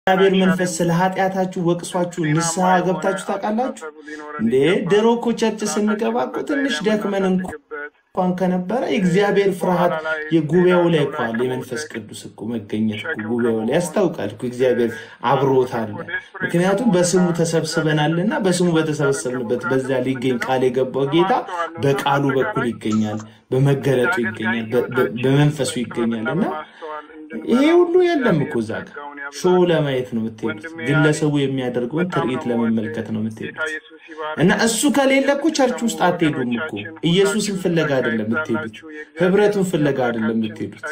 እግዚአብሔር መንፈስ ስለ ኃጢያታችሁ ወቅሷችሁ ንስሐ ገብታችሁ ታውቃላችሁ እንዴ? ድሮ እኮ ቸርች ስንገባ እኮ ትንሽ ደክመን እንኳን ከነበረ እግዚአብሔር ፍርሃት የጉባኤው ላይ እኮ አለ። የመንፈስ ቅዱስ እኮ መገኘት እኮ ጉባኤው ላይ ያስታውቃል እኮ እግዚአብሔር አብሮት አለ። ምክንያቱም በስሙ ተሰብስበናልና በስሙ በተሰበሰብንበት በዛ ሊገኝ ቃል የገባው ጌታ በቃሉ በኩል ይገኛል፣ በመገለጡ ይገኛል፣ በመንፈሱ ይገኛልና ይሄ ሁሉ የለም እኮ ዛጋ ሾው ለማየት ነው የምትሄዱት። ግለሰቡ የሚያደርገውን ትርኢት ለመመልከት ነው የምትሄዱት። እና እሱ ከሌለ እኮ ቸርች ውስጥ አትሄዱም እኮ። ኢየሱስን ፍለጋ አይደለም የምትሄዱት፣ ህብረቱን ፍለጋ አይደለም የምትሄዱት።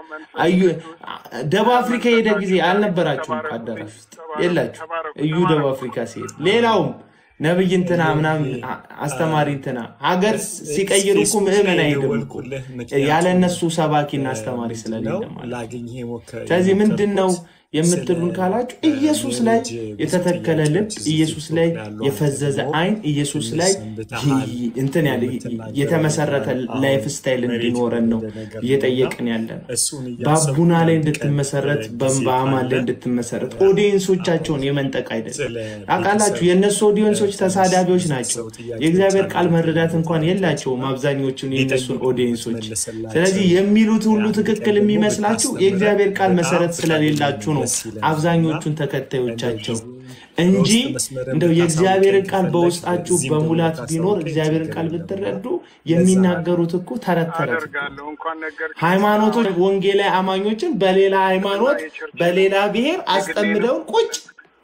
ደቡብ አፍሪካ ሄደ ጊዜ አልነበራችሁም አዳራሽ ውስጥ የላችሁ። እዩ ደቡብ አፍሪካ ሲሄድ ሌላውም ነብይ እንትና ምናምን አስተማሪ እንትና ሀገር ሲቀይሩ እኮ ምእመን አይደለም እኮ ያለ እነሱ ሰባኪና አስተማሪ ስለሌለ ማለት። ስለዚህ ምንድነው የምትሉን ካላችሁ ኢየሱስ ላይ የተተከለ ልብ፣ ኢየሱስ ላይ የፈዘዘ አይን፣ ኢየሱስ ላይ እንትን ያለ የተመሰረተ ላይፍ ስታይል እንዲኖረን ነው እየጠየቅን ያለን። ባቡና ላይ እንድትመሰረት በአማ ላይ እንድትመሰረት ኦዲየንሶቻቸውን የመንጠቅ አይደለም። አቃላችሁ የነሱ ኦዲየንሶች ተሳዳቢዎች ናቸው። የእግዚአብሔር ቃል መረዳት እንኳን የላቸውም አብዛኞቹን የነሱን ኦዲየንሶች። ስለዚህ የሚሉት ሁሉ ትክክል የሚመስላችሁ የእግዚአብሔር ቃል መሰረት ስለሌላችሁ ነው አብዛኞቹን ተከታዮቻቸው እንጂ እንደው የእግዚአብሔርን ቃል በውስጣችሁ በሙላት ቢኖር እግዚአብሔርን ቃል ብትረዱ የሚናገሩት እኮ ተረተረት ሃይማኖቶች ወንጌላዊ አማኞችን በሌላ ሃይማኖት በሌላ ብሔር አስጠምደውን ቁጭ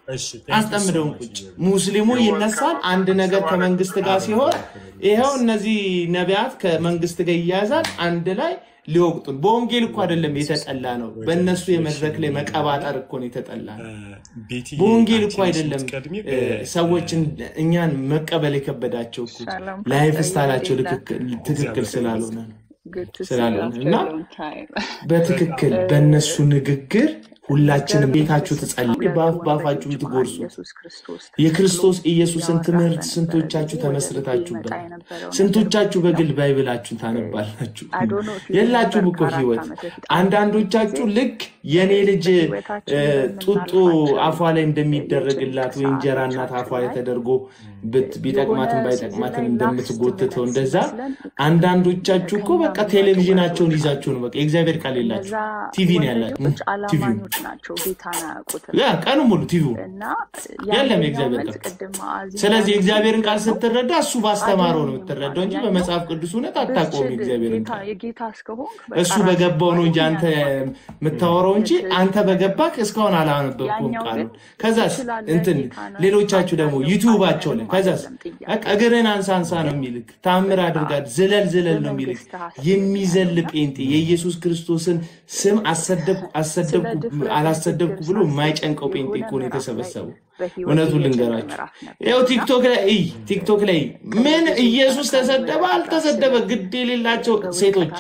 ሙስሊሙ ይነሳል አንድ ነገር ከመንግስት ጋር ሲሆን ይሄው እነዚህ ነቢያት ከመንግስት ጋር ይያዛል አንድ ላይ ሊወቅጡን። በወንጌል እኮ አይደለም የተጠላ ነው፣ በእነሱ የመድረክ ላይ መቀባጠር እኮ ነው የተጠላ ነው። በወንጌል እኮ አይደለም ሰዎችን እኛን መቀበል የከበዳቸው እኮ ላይፍ ስታይላቸው ትክክል ስላልሆነ እና በትክክል በእነሱ ንግግር ሁላችንም ቤታችሁ ተጸልዩ ባፋችሁ ትጎርሱ የክርስቶስ ኢየሱስን ትምህርት ስንቶቻችሁ ተመስርታችሁበት ስንቶቻችሁ በግል ባይብላችሁን ታነባላችሁ የላችሁም እኮ ህይወት። አንዳንዶቻችሁ ልክ የኔ ልጅ ጡጦ አፏ ላይ እንደሚደረግላት ወይ እንጀራ እናት አፏ ላይ ተደርጎ ቢጠቅማትን ባይጠቅማትን እንደምትጎተተው እንደዛ አንዳንዶቻችሁ እኮ በቃ ቴሌቪዥናቸውን ይዛችሁ ነው በቃ የእግዚአብሔር ቃል የላችሁ ቲቪ ነው ያላችሁ ቲቪ ናቸው ጌታና ቁጥር ያ ቀኑ ሙሉ ቲቪው ያለም የእግዚአብሔር ቃል። ስለዚህ የእግዚአብሔርን ቃል ስትረዳ እሱ ባስተማረው ነው የምትረዳው እንጂ በመጽሐፍ ቅዱስ ሆነ ታጣቆም የእግዚአብሔርን ቃል የጌታ እስከሆንክ እሱ በገባው ነው እንጂ አንተ የምታወራው እንጂ አንተ በገባክ እስካሁን አላነበብኩም ቃል። ከዛስ እንትን ሌሎቻችሁ ደግሞ ዩቲዩባቸው ላይ ከዛስ እግርን አንሳንሳ ነው የሚልክ ታምር አድርጋት ዝለል ነው የሚልክ የሚዘል ጴንጤ የኢየሱስ ክርስቶስን ስም አሰደብኩ አላሰደብኩ ብሎ ማይጨንቀው ጴንጤ እኮ ነው የተሰበሰበው። እውነቱን ልንገራችሁ ያው ቲክቶክ ላይ ምን ኢየሱስ ተሰደበ አልተሰደበ ግድ የሌላቸው ሴቶች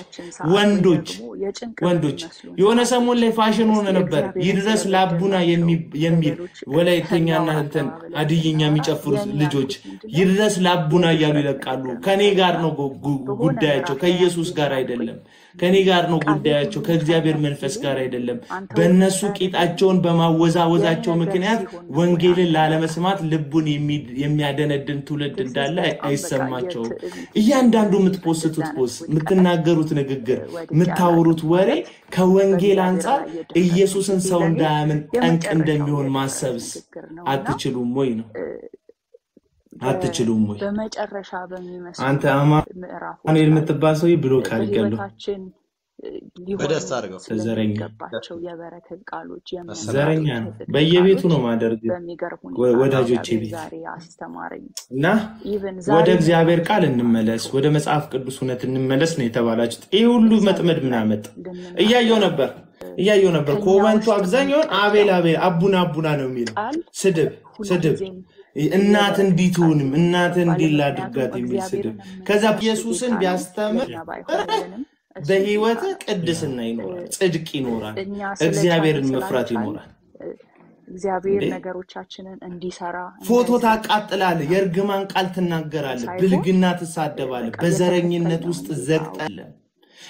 ወንዶች የሆነ ሰሞን ላይ ፋሽን ሆነ ነበር ይድረስ ላቡና የሚል ወላይተኛና እንትን አድይኛ የሚጨፍሩ ልጆች ይድረስ ላቡና እያሉ ይለቃሉ። ከኔ ጋር ነው ጉዳያቸው ከኢየሱስ ጋር አይደለም። ከኔ ጋር ነው ጉዳያቸው ከእግዚአብሔር መንፈስ ጋር አይደለም። በእነሱ ቂጣቸውን በማወዛወዛቸው ምክንያት ወንጌልን ላለመስማት ልቡን የሚያደነድን ትውልድ እንዳለ አይሰማቸው። እያንዳንዱ የምትፖስቱት ፖስት የምትናገሩት ንግግር የምታወሩት ወሬ ከወንጌል አንፃር ኢየሱስን ሰው እንዳያምን ጠንቅ እንደሚሆን ማሰብስ አትችሉም ወይ ነው? አትችሉም ወይ? በመጨረሻ በሚመስል አንተ አማኑኤል የምትባሰው ብሎክ አድርጋለሁ በደስታ አድርገው ዘረኛባቸው የበረከት ቃሎች ዘረኛ ነው በየቤቱ ነው ማደርግ ወዳጆቼ ቤት እና ወደ እግዚአብሔር ቃል እንመለስ ወደ መጽሐፍ ቅዱስ እውነት እንመለስ ነው የተባላችሁት። ይሄ ሁሉ መጥመድ ምን አመጣ? እያየው ነበር ኮመንቱ አብዛኛውን አቤል አቡና ነው የሚለው ስድብ እናት እንዲቱንም እናት እንዲላድርጋት የሚል ስድብ። ከዛ ኢየሱስን ቢያስተምር በህይወት ቅድስና ይኖራል፣ ጽድቅ ይኖራል፣ እግዚአብሔርን መፍራት ይኖራል። እግዚአብሔር ነገሮቻችንን እንዲሰራ ፎቶ ታቃጥላለ፣ የርግማን ቃል ትናገራለ፣ ብልግና ተሳደባለ፣ በዘረኝነት ውስጥ ዘግጣለ።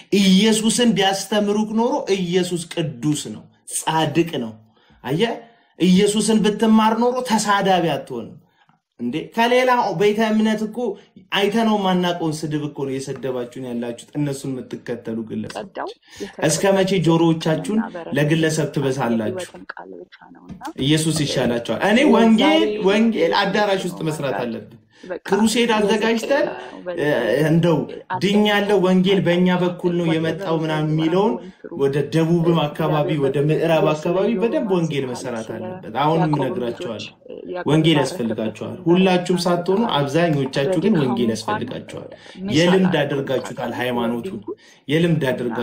ኢየሱስን ቢያስተምሩክ ኖሮ ኢየሱስ ቅዱስ ነው፣ ጻድቅ ነው። አየ ኢየሱስን ብትማር ኖሮ ተሳዳቢ አትሆንም እንዴ ከሌላ ቤተ እምነት እኮ አይተነው ማናቆን ስድብ እኮ ነው የሰደባችሁን ያላችሁት እነሱን የምትከተሉ ግለሰቦች እስከ መቼ ጆሮዎቻችሁን ለግለሰብ ትበሳላችሁ ኢየሱስ ይሻላችኋል እኔ ወንጌል አዳራሽ ውስጥ መስራት አለብን ክሩሴድ አዘጋጅተን እንደው ድኛለው ወንጌል በእኛ በኩል ነው የመጣው ምናምን ሚለውን ወደ ደቡብ አካባቢ ወደ ምዕራብ አካባቢ በደንብ ወንጌል መሰራት አለበት አሁንም ነግራችኋል ወንጌል ያስፈልጋችኋል ሁላችሁም ሳትሆኑ አብዛኞቻችሁ ግን ወንጌል ያስፈልጋችኋል የልምድ አድርጋችሁታል ሃይማኖቱን የልምድ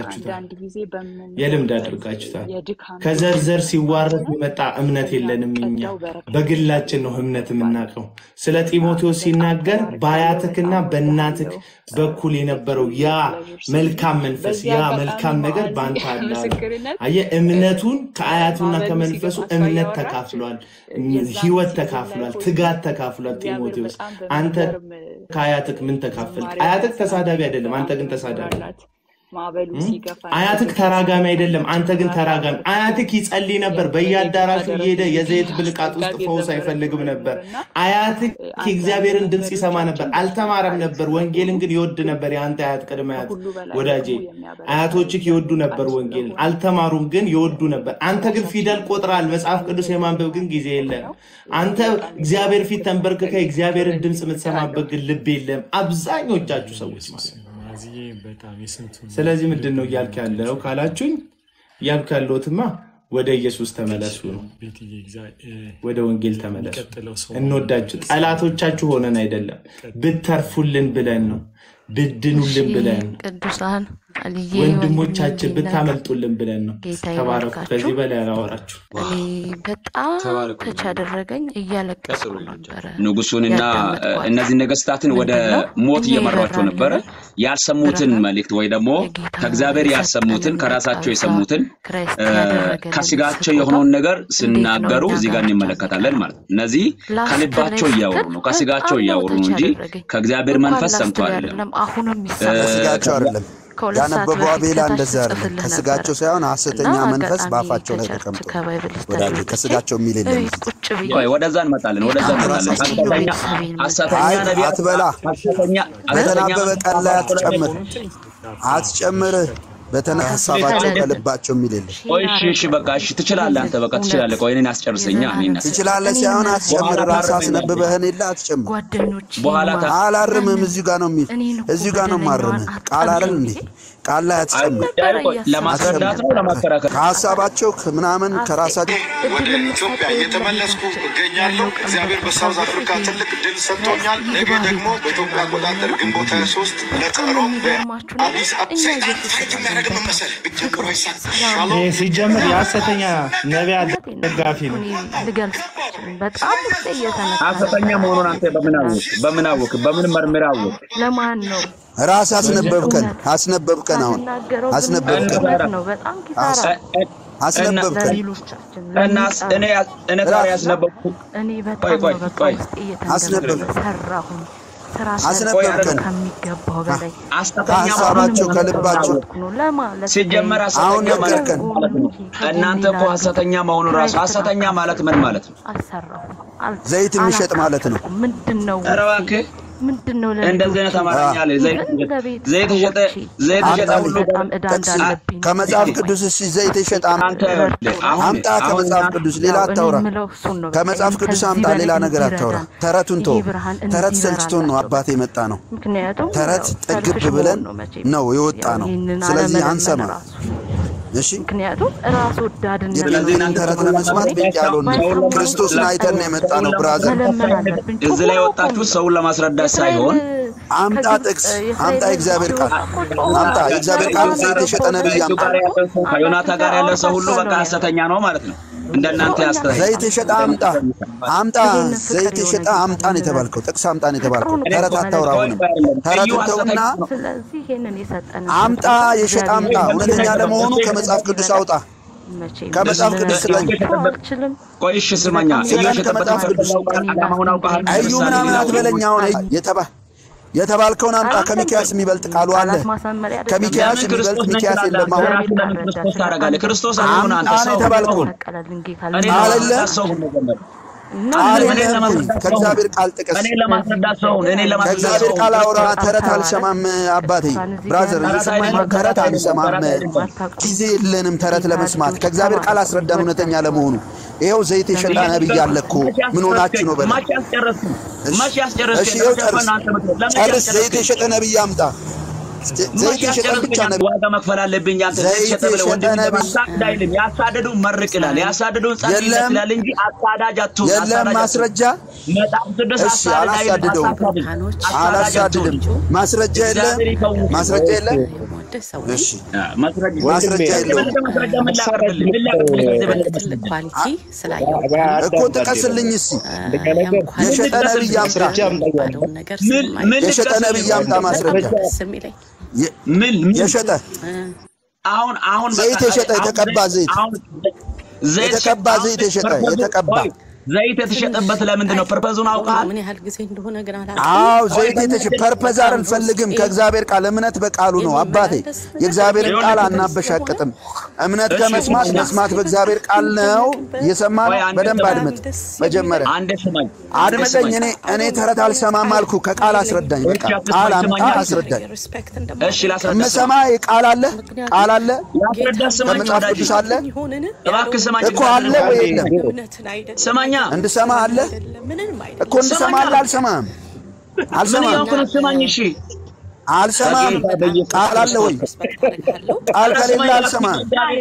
አድርጋችሁታል ከዘርዘር ሲዋረድ የመጣ እምነት የለንም እኛ በግላችን ነው እምነት የምናቀው ስለ ጢሞቴዎስ ሲናገር ባያተክና በእናትክ በኩል የነበረው ያ መልካም መንፈስ ያ መልካም ነገር ባንተ አለ አየ እምነቱን ከአያቱና ከመንፈሱ እምነት ተካፍሏል ህይወት ተካፍሏል ትጋት ተካፍሏል ጢሞቴዎስ አንተ ከአያትክ ምን ተካፈልክ አያትክ ተሳዳቢ አይደለም አንተ ግን ተሳዳቢ ማበሉ ሲገፋ አያትክ ተራጋሚ አይደለም አንተ ግን ተራጋሚ አያትክ ይጸልይ ነበር በያዳራሹ ይሄደ የዘይት ብልቃጥ ውስጥ ፈውስ አይፈልግም ነበር አያትክ እግዚአብሔርን ድምጽ ይሰማ ነበር አልተማረም ነበር ወንጌልን ግን ይወድ ነበር ያንተ አያት ቀድማ አያት ወዳጄ አያቶችክ ይወዱ ነበር ወንጌልን አልተማሩም ግን ይወዱ ነበር አንተ ግን ፊደል ቆጥራል መጽሐፍ ቅዱስ የማንበብ ግን ጊዜ የለም አንተ እግዚአብሔር ፊት ተንበርክከ እግዚአብሔርን ድምጽ የምትሰማበት ግን ልብ የለም አብዛኞቻችሁ ሰዎች ማለት ስለዚህ ምንድነው ያልክ ያለው ካላችሁኝ ያልክ ያለውትማ ወደ ኢየሱስ ተመለሱ ነው ወደ ወንጌል ተመለሱ እንወዳችሁ ጠላቶቻችሁ ሆነን አይደለም ብትርፉልን ብለን ነው ብድኑልን ብለን ቅዱሳን አልዬ ወንድሞቻችን ብታመልጡልን ብለን ነው ተባረኩ ከዚህ በላይ አላወራችሁ በጣም ተቻደረገኝ እያለቀሰ ነበር ንጉሱንና እነዚህ ነገስታትን ወደ ሞት እየመራቸው ነበር ያልሰሙትን መልእክት ወይ ደግሞ ከእግዚአብሔር ያልሰሙትን ከራሳቸው የሰሙትን ከስጋቸው የሆነውን ነገር ሲናገሩ እዚህ ጋር እንመለከታለን ማለት እነዚህ ከልባቸው ያወሩ ነው ከስጋቸው ያወሩ ነው እንጂ ከእግዚአብሔር መንፈስ ሰምተው አይደለም አሁንም ይሳቀስጋቸው አይደለም ያነበበው አቤላ እንደዛ አይደለም ከስጋቸው ሳይሆን ሐሰተኛ መንፈስ ባፋቸው ላይ ተቀምጦ ወዳጅ ከስጋቸው ሚል የለም ወይ ወደዛ እንመጣለን ሐሰተኛ ነብይ አትበላ በተናበበ ቃል ላይ አትጨምር በተነሳባቸው ከልባቸው ሚል የለም እሺ በቃ እሺ ትችላለህ አንተ በቃ ትችላለህ ቆይ እኔን አስጨርሰኛ እኔና ትችላለህ ሳይሆን አትጨምር ራስ አስነበበህን ይላ አትጨምር በኋላ አላርምም እዚህ ጋር ነው ሚል እዚህ ጋር ነው ማርም ቃል አይደል እንዴ ቃል ላይ አትጨምር ለማስረዳት ነው ለማከራከር ከሐሳባቸው ምናምን ከራሳቸው ወደ ኢትዮጵያ እየተመለስኩ እገኛለሁ እግዚአብሔር በሳውዝ አፍሪካ ትልቅ ድል ሰጥቶኛል ነገ ደግሞ በኢትዮጵያ አቆጣጠር ግንቦት 23 ለቀሮ አዲስ ሰይጣን ታይቶ ያረገ መሰለ ብቻው ይሳካል ሲጀምር ያሰተኛ ነብያት ደጋፊ ነው በጣም እየተነሳ ሐሰተኛ መሆኑን አንተ በምን መርምራው ለማን ነው ራስ አስነበብከን አሁን አስነበብከን ነው በጣም ኪሳራ አስነበብከን እናስ እኔ ታሪያ አስነበብኩ እኔ በጣም ሰራሁን አስነበብከን ከሚገባው በላይ ሐሳባቸው ከልባቸው ሲጀመር አሁን ነገርከን እናንተ እኮ ሐሰተኛ መሆኑ ራስ ሐሰተኛ ማለት ምን ማለት ነው አሰራሁ ዘይት የሚሸጥ ማለት ነው ምንድነው አረባከ ምንድነው እንደዚህ ነው ተማራኛል ዘይት ይሸጣ ሁሉ ከመጽሐፍ ቅዱስ ዘይት ይሸጣ አምጣ ከመጽሐፍ ቅዱስ ሌላ አታውራ ከመጽሐፍ ቅዱስ አምጣ ሌላ ነገር አታውራ ተረቱን ተረት ሰልችቶን ነው አባቴ መጣ ነው ተረት ጥግብ ብለን ነው የወጣ ነው ስለዚህ አንሰማ እሺ ምክንያቱም ራስ ወዳድነት የለዚህን ተረት ለመስማት ቢያሉን ክርስቶስን አይተን የመጣ ነው ብራዘር እዚህ ላይ ወጣችሁ ሰው ለማስረዳት ሳይሆን አምጣ ጥቅስ አምጣ እግዚአብሔር ቃል አምጣ እግዚአብሔር ቃል ዘይት የሸጠ ነብይ አምጣ ከዮናታ ጋር ያለ ሰው ሁሉ በቃ ሐሰተኛ ነው ማለት ነው እንደናንተ ያስተያየው ዘይት የሸጠ አምጣ ዘይት የሸጠ አምጣ ነው የተባልከው ጥቅስ አምጣ ነው የተባልከው ተረት አታውራው ተረቱና ስለዚህ ይሄንን የሰጠን አምጣ የሸጠ አምጣ እውነተኛ ለመሆኑ ከመጽሐፍ ቅዱስ አውጣ ከመጽሐፍ ቅዱስ ስለኝ ቆይሽ ስማኛ ከመጽሐፍ ቅዱስ አዩ ምናምን አትበለኛው የተባ የተባልከውን አምጣ ከሚካያስ የሚበልጥ ቃሉ አለ ከሚካያስ የሚበልጥ ሚካያስ የለም ክርስቶስ ታረጋለህ ክርስቶስ አሁን አንተ ሰው የተባልከውን አለ ከእግዚአብሔር ቃል ጥቀስ እኔ ለማስረዳት ሰው እኔ ለማስረዳት ከእግዚአብሔር ቃል አውራ ተረት አልሰማም አባቴ ብራዘር እየሰማኝ ተረት አልሰማም ጊዜ የለንም ተረት ለመስማት ከእግዚአብሔር ቃል አስረዳን እውነተኛ ለመሆኑ ይሄው ዘይት የሸጣ ነብይ አለኩ ምን ሆናችሁ ነው በለ ማሽ ያስጨረስ ጨርስ ዘይት የሸጠ ነብይ አምጣ ዘይት የሸጠ ብቻ ነብይ ዋጋ መክፈል አለብኝ አንተ ዘይት የሸጠ ብለህ ወንድም ለማሳዳይልም ያሳደዱ መርቅ ይላል ያሳደዱ ጻድቅ ይላል እንጂ አሳዳጃቱ የለም ማስረጃ መጣም ቅዱስ አላሳደደም ማስረጃ የለም ማስረጃ የለም እሺ ማስረጃ የለም እኮ ጥቀስልኝ እስኪ የሸጠ ነብይ አምጣ የሸጠ ነብይ አምጣ ማስረጃ ምን የሸጠ አሁን ዘይት የሸጠ የተቀባ ዘይት የተቀባ ዘይት የሸጠ የተቀባ ዘይት የተሸጠበት ለምንድን ነው ፐርፐዙን አውቃል ምን ያህል ጊዜ እንደሆነ ግን አላ አው ዘይት የተሸጠ ፐርፐዝ አልፈልግም ከእግዚአብሔር ቃል እምነት በቃሉ ነው አባቴ የእግዚአብሔር ቃል አናበሻቀጥም እምነት ከመስማት መስማት በእግዚአብሔር ቃል ነው እየሰማን በደንብ አድምጥ መጀመሪያ አድምጠኝ እኔ ተረት አልሰማም አልኩ ከቃል አስረዳኝ በቃ ቃል አምጣ አስረዳኝ እሺ ላስረዳ መሰማይ ቃል አለ ያስረዳ ስማኝ ቅዱስ አለ እባክህ ስማኝ እኮ አለ ወይ የለም ስማኛ እንድሰማ አለ እኮ እንድሰማ አለ አልሰማም ስማኝ እሺ አልሰማም ቃል አለ ወይ ቃል ከሌለ አልሰማም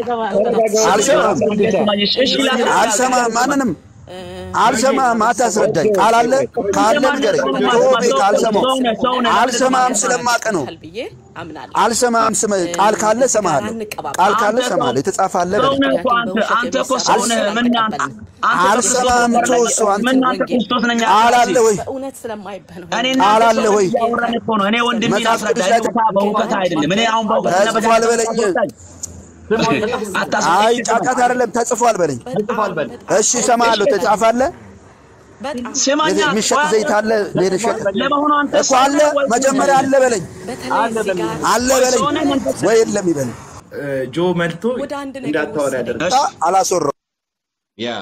አልሰማም ማንንም አልሰማም አታስረዳኝ ቃል አለ ካለ ንገረኝ ቶቤ አልሰማም ስለማቀ ነው አልሰማም ቃል ካለ ሰማሃለሁ ቃል ካለ ሰማሃለሁ የተጻፈ አለ አንተ እኮ ሰው ነህ ምን አልሰማም ተወሱ አንተ ክርስቶስ ነኝ ቃል አለ ወይ እውነት ስለማይበህ ነው ቃል አለ ወይ እኔ ወንድሜ ላስረዳኝ በእውቀት አይደለም እኔ አሁን በእውቀት ተጽፏል በለኝ አይ ጫቃት አይደለም ተጽፏል በለኝ እሺ ሰማሃለሁ ተጻፋለ ስማኛ የሚሸጥ ዘይት አለ ለነሸጥ እኮ አለ መጀመሪያ አለ በለኝ አለ በለኝ ወይ የለም ይበል ጆ መልቶ እንዳታወራ ያደርጋል አላሰረው ያ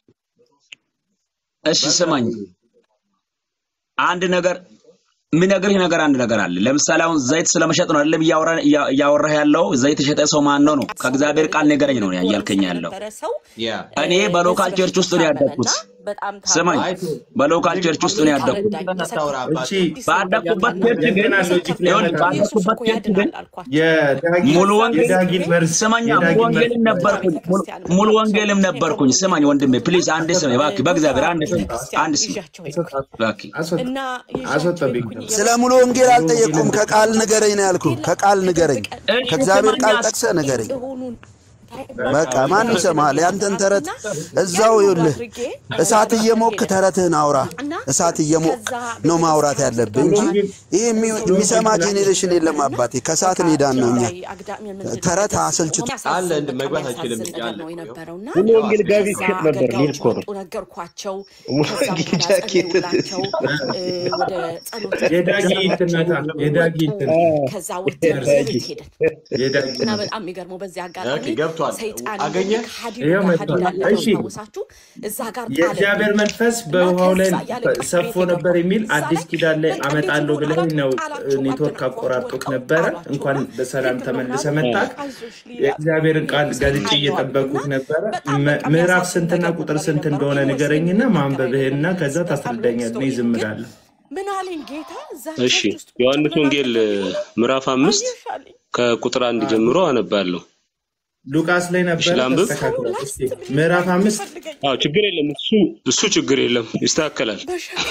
እሺ ስማኝ አንድ ነገር ምን ነገር አንድ ነገር አለ ለምሳሌ አሁን ዘይት ስለመሸጥ ነው አይደለም ያወራህ ያለው ዘይት የሸጠ ሰው ማን ነው ከእግዚአብሔር ቃል ነገረኝ ነው ያልከኝ ያለው እኔ በሎካል ቸርች ውስጥ ነው ያደግኩት ስማኝ በሎካል ቸርች ውስጥ ነው ያደግኩት እቺ ባደኩበት ቸርች ግን ሙሉ ወንጌል ስማኛ ሙሉ ወንጌልም ነበርኩኝ ስማኝ ወንድሜ ፕሊዝ አንድ ስም እባክህ በእግዚአብሔር አንድ ስም እባክህ አሰጠብኝ ስለ ሙሉ ወንጌል አልጠየቁም ከቃል ንገረኝ ነው ያልኩ ከቃል ንገረኝ ከእግዚአብሔር ቃል ጠቅሰ ንገረኝ በቃ ማን ይሰማል ያንተን ተረት እዛው ይውልህ እሳት እየሞክ ተረትህን አውራ እሳት እየሞክ ነው ማውራት ያለብህ እንጂ ይሄ የሚሰማ ጄኔሬሽን የለም አባቴ ከሳት ኔዳን ነውኛ ተረት አሰልችቶ አለ እንደ መግባት አይችልም ይላል ሙሉ ወንጌል ጋቢ ይከት ነበር ሊልኮ ነው ነገርኳቸው ጃኬት ወደ ጸሎት የዳጊ ከዛ ወደ ሄደ እና በጣም የሚገርመው በዚህ አጋጣሚ ሰይጣን አገኘ እሺ እዛ ጋር የእግዚአብሔር መንፈስ በውሃው ላይ ሰፎ ነበር የሚል አዲስ ኪዳን ላይ አመጣለሁ ብለህ ነው ኔትወርክ አቆራርጦት ነበር እንኳን በሰላም ተመልሰ መጣክ የእግዚአብሔርን ቃል ገልጬ እየጠበቁት ነበር ምዕራፍ ስንትና ቁጥር ስንት እንደሆነ ንገረኝና ማንበብህና ከዛ ታስረዳኛለህ ነው ዝምዳለሁ ምን አለኝ ጌታ እሺ ዮሐንስ ወንጌል ምዕራፍ 5 ከቁጥር 1 ጀምሮ አነባለሁ ሉቃስ ላይ ነበር ተስተካክሏል ምዕራፍ 5 አዎ ችግር የለም እሱ ችግር የለም ይስተካከላል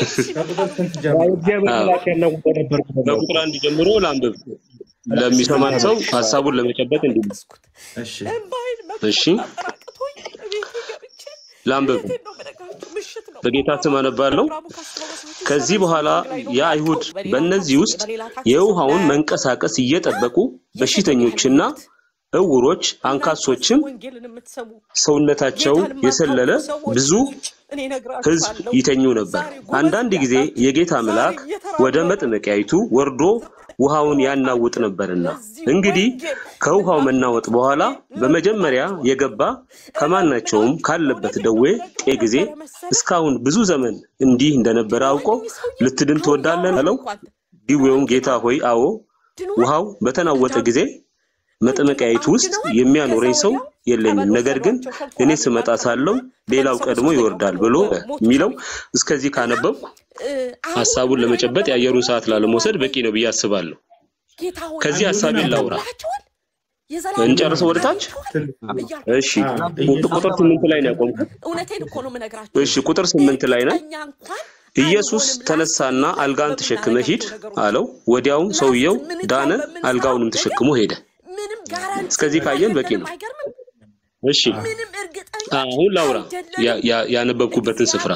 ከቁጥር 1 ጀምሮ ላንብብ ለሚሰማን ሰው ሐሳቡን ለመጨበጥ እንዲል እሺ ላንብብ በጌታ ስም አነባለሁ ከዚህ በኋላ የአይሁድ በእነዚህ ውስጥ የውሃውን መንቀሳቀስ እየጠበቁ በሽተኞችና እውሮች አንካሶችም ሰውነታቸው የሰለለ ብዙ ሕዝብ ይተኙ ነበር። አንዳንድ ጊዜ የጌታ መልአክ ወደ መጥመቂያይቱ ወርዶ ውሃውን ያናውጥ ነበርና እንግዲህ ከውሃው መናወጥ በኋላ በመጀመሪያ የገባ ከማናቸውም ካለበት ደዌ ጊዜ እስካሁን ብዙ ዘመን እንዲህ እንደነበረ አውቆ ልትድን ትወዳለህ አለው። ዲዌውም ጌታ ሆይ አዎ ውሃው በተናወጠ ጊዜ መጥመቂያይቱ ውስጥ የሚያኖረኝ ሰው የለኝም፣ ነገር ግን እኔ ስመጣ ሳለው ሌላው ቀድሞ ይወርዳል ብሎ ሚለው እስከዚህ ካነበብኩ ሐሳቡን ለመጨበጥ ያየሩን ሰዓት ላለመውሰድ በቂ ነው ብዬ አስባለሁ። ከዚህ ሐሳብ ይላውራ እንጨርሰው ወደታች። እሺ ቁጥር 8 ላይ ነው ያቆምኩት። እሺ ቁጥር 8 ላይ ነው ኢየሱስ ተነሳና አልጋን ተሸክመ ሂድ አለው። ወዲያውም ሰውየው ዳነ፣ አልጋውንም ተሸክሞ ሄደ። እስከዚህ ካየን በቂ ነው። እሺ አሁን ላውራ ያነበብኩበትን ስፍራ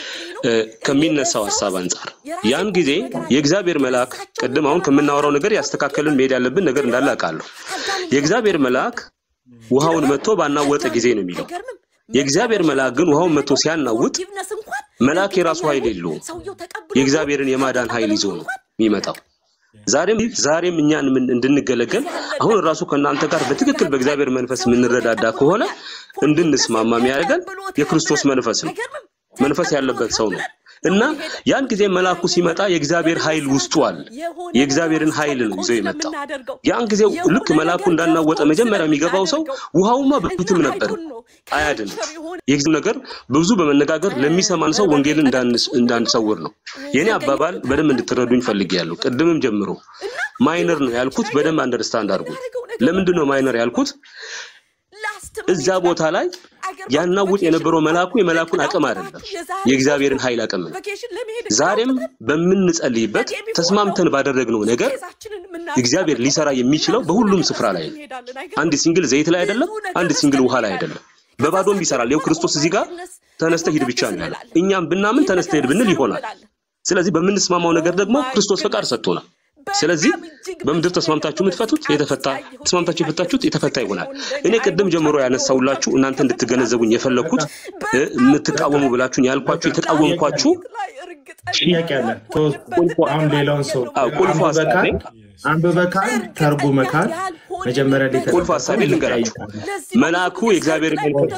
ከሚነሳው ሐሳብ አንፃር ያን ጊዜ የእግዚአብሔር መልአክ ቀደም አሁን ከምናወራው ነገር ያስተካከልን መሄድ ያለብን ነገር እንዳለ አውቃለሁ። የእግዚአብሔር መልአክ ውሃውን መጥቶ ባናወጠ ጊዜ ነው የሚለው። የእግዚአብሔር መልአክ ግን ውሃውን መጥቶ ሲያናውጥ መልአክ የራሱ ኃይል የለውም። የእግዚአብሔርን የማዳን ኃይል ይዞ ነው የሚመጣው። ዛሬም እኛን እንድንገለገል አሁን ራሱ ከናንተ ጋር በትክክል በእግዚአብሔር መንፈስ ምንረዳዳ ከሆነ እንድንስማማ የሚያደርገን የክርስቶስ መንፈስ ነው። መንፈስ ያለበት ሰው ነው እና ያን ጊዜ መልአኩ ሲመጣ የእግዚአብሔር ኃይል ውስጡ አለ። የእግዚአብሔር ኃይል ነው ይዞ የመጣው። ያን ጊዜ ልክ መልአኩ እንዳናወጠ መጀመሪያ የሚገባው ሰው ውሃውማ በፊትም ነበር አያድን። ይህ ነገር ብዙ በመነጋገር ለሚሰማን ሰው ወንጌልን እንዳንሰውር ነው። የኔ አባባል በደም እንድትረዱኝ ፈልጌያለሁ። ቀድምም ጀምሮ ማይነር ነው ያልኩት፣ በደም አንደርስታንድ አድርጉ። ለምንድን ነው ማይነር ያልኩት? እዛ ቦታ ላይ ያናውጥ የነበረው መልአኩ የመልአኩን አቅም አይደለም፣ የእግዚአብሔርን ኃይል አቅም ነው። ዛሬም በመንጸልይበት ተስማምተን ባደረግነው ነገር እግዚአብሔር ሊሰራ የሚችለው በሁሉም ስፍራ ላይ ነው። አንድ ሲንግል ዘይት ላይ አይደለም፣ አንድ ሲንግል ውሃ ላይ አይደለም። በባዶም ይሰራል። ይኸው ክርስቶስ እዚህ ጋር ተነስተህ ሂድ ብቻ ነው ያለው። እኛም ብናምን ተነስተህ ሂድ ብንል ይሆናል። ስለዚህ በምንስማማው ነገር ደግሞ ክርስቶስ ፈቃድ ሰጥቶናል። ስለዚህ በመድር ተስማምታችሁ የምትፈቱት የተፈታ፣ ተስማምታችሁ የፈታችሁት የተፈታ ይሆናል። እኔ ቀደም ጀምሮ ያነሳውላችሁ እናንተ እንድትገነዘቡኝ የፈለኩት የምትቃወሙ ብላችሁኝ ያልኳችሁ የተቃወምኳችሁ ጥያቄ አለ። አሁን ሌላውን ሰው አንብበካል ተርጉመካል። መጀመሪያ ቁልፍ ሐሳቤ ልንገራችሁ። መልአኩ የእግዚአብሔር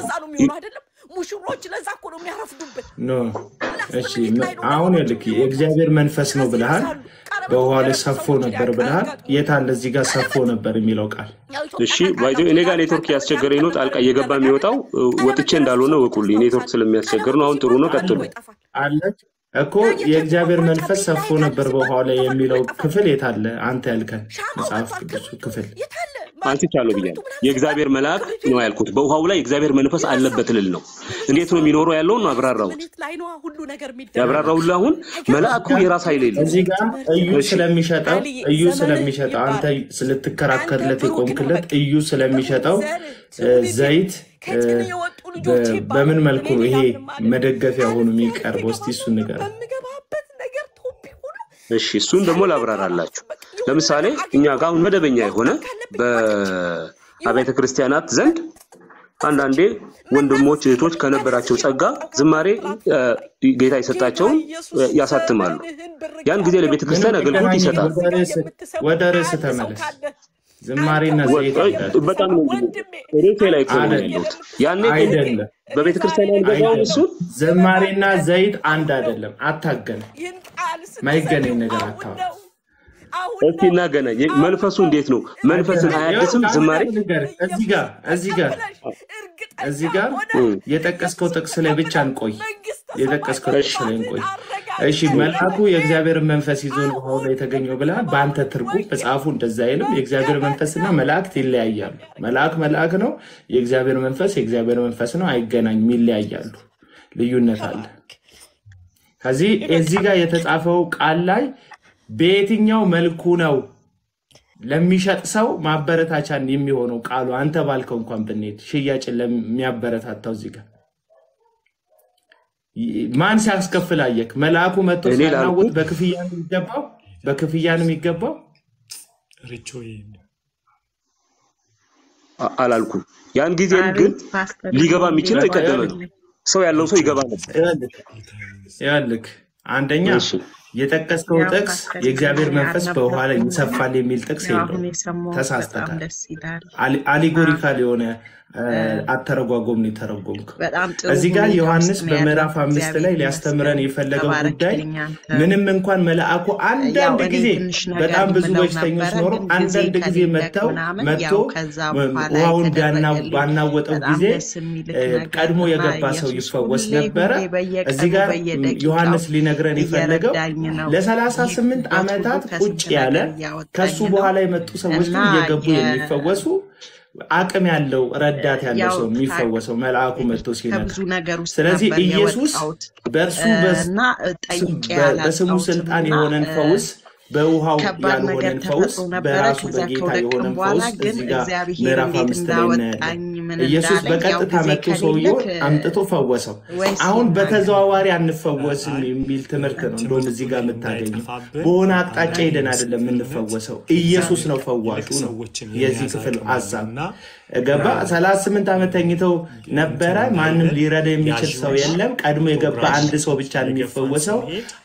ሙሽሮች ለዛ እኮ ነው የሚያረፍዱበት ኖ እሺ አሁን ልክ የእግዚአብሔር መንፈስ ነው ብለሃል። በውሃ ላይ ሰፎ ነበር ብለሃል። የታለ እዚህ ጋር ሰፎ ነበር የሚለው ቃል? እሺ ባይዘው እኔ ጋር ኔትወርክ ያስቸገረኝ ነው። ጣልቃ እየገባ የሚወጣው ወጥቼ እንዳልሆነ ወቁልኝ። ኔትወርክ ስለሚያስቸግር ነው። አሁን ጥሩ ነው፣ ቀጥሉ። አለች እኮ የእግዚአብሔር መንፈስ ሰፎ ነበር በውሃ ላይ የሚለው ክፍል የታለ? አንተ ያልከን መጽሐፍ ቅዱስ ክፍል አንስቻለሁ ብያለሁ። የእግዚአብሔር መልአክ ነው ያልኩት። በውሃው ላይ የእግዚአብሔር መንፈስ አለበት ልል ነው። እንዴት ነው የሚኖረው ያለው ነው አብራራው። አሁን መልአኩ የራስ ኃይል የለውም። እዚህ ጋር እዩ ስለሚሸጠው አንተ ስለተከራከርለት የቆምክለት እዩ ስለሚሸጠው ዘይት በምን መልኩ ይሄ መደገፊያ ሆኖ የሚቀርበው? እስቲ እሱን ነገር እሺ እሱን ደግሞ ላብራራላችሁ። ለምሳሌ እኛ ጋር አሁን መደበኛ የሆነ በአብያተ ክርስቲያናት ዘንድ አንዳንዴ ወንድሞች እህቶች ከነበራቸው ጸጋ ዝማሬ ጌታ የሰጣቸውን ያሳትማሉ። ያን ጊዜ ለቤተ ክርስቲያን አገልግሎት ይሰጣሉ። ወደ ርዕስ ተመለስ። ዝማሬና ዘይት በጣም ነው ሬቴ ላይ ቆይቷል። ያኔ አይደለም በቤተ ክርስቲያን ያልገባው እሱ ዝማሬና ዘይት አንድ አይደለም። አታገነ ማይገናኝ ነገር አታው እስቲ እናገናኝ። መንፈሱ እንዴት ነው? መንፈስን አያድስም ዝማሬ? እዚህ ጋር የጠቀስከው ጥቅስ ላይ ብቻ እንቆይ። እሺ መልአኩ የእግዚአብሔር መንፈስ ይዞ ነው ሆኖ የተገኘው ብላ በአንተ ትርጉም መጽሐፉ እንደዛ አይልም። የእግዚአብሔር መንፈስና መላእክት ይለያያሉ። መልአክ ነው፣ የእግዚአብሔር መንፈስ ነው፣ አይገናኝም፣ ይለያያሉ። ልዩነት አለ። ከዚህ እዚህ ጋር የተጻፈው ቃል ላይ በየትኛው መልኩ ነው ለሚሸጥ ሰው ማበረታቻን የሚሆነው ቃሉ? አንተ ባልከው እንኳን ብንሄድ ሽያጭን ለሚያበረታታው እዚህ ጋር ማን ሲያስከፍል አየክ? መልአኩ መጥቶ ሲያናውጥ በክፍያ ነው የሚገባው። አላልኩም። ያን ጊዜም ግን ሊገባ የሚችለው የቀደመ ነው። ሰው ያለው ሰው ይገባ ነበር። ይኸውልህ አንደኛ የጠቀስከው ጥቅስ የእግዚአብሔር መንፈስ በውሃ ላይ ይሰፋል የሚል ጥቅስ የለውም። ተሳስተሃል። አሊጎሪካል የሆነ አተረጓጎም ነው የተረጎምከው። እዚህ ጋር ዮሐንስ በምዕራፍ 5 ላይ ሊያስተምረን የፈለገው ጉዳይ ምንም እንኳን መልአኩ አንዳንድ ጊዜ በጣም ብዙ በሽተኞች ኖሮ አንዳንድ ጊዜ መጥቶ ውሃውን ባናወጠው ጊዜ ቀድሞ የገባ ሰው ይፈወስ ነበረ። እዚህ ጋር ዮሐንስ ሊነግረን የፈለገው ለ38 ዓመታት ቁጭ ያለ ከሱ በኋላ የመጡ ሰዎች ግን እየገቡ የሚፈወሱ አቅም ያለው ረዳት ያለው ሰው የሚፈወሰው መልአኩ መጥቶ ሲነግር፣ ስለዚህ ኢየሱስ በስሙ ስልጣን የሆነን ፈውስ በውሃው ያልሆነን ፈውስ በራሱ በጌታ የሆነን ፈውስ እዚህ ጋር ምዕራፍ 5 ላይ እናያለን። ኢየሱስ በቀጥታ መጥቶ ሰውየው አምጥቶ ፈወሰው። አሁን በተዘዋዋሪ አንፈወስም የሚል ትምህርት ነው እንደውም እዚህ ጋር የምታገኘው። በሆነ አቅጣጫ ሄደን አይደለም የምንፈወሰው፣ ኢየሱስ ነው ፈዋሹ ነው የዚህ ክፍል ሐሳብ። ገባ 38 ዓመት ተኝተው ነበረ። ማንም ሊረዳ የሚችል ሰው የለም። ቀድሞ የገባ አንድ ሰው ብቻ ነው የሚፈወሰው።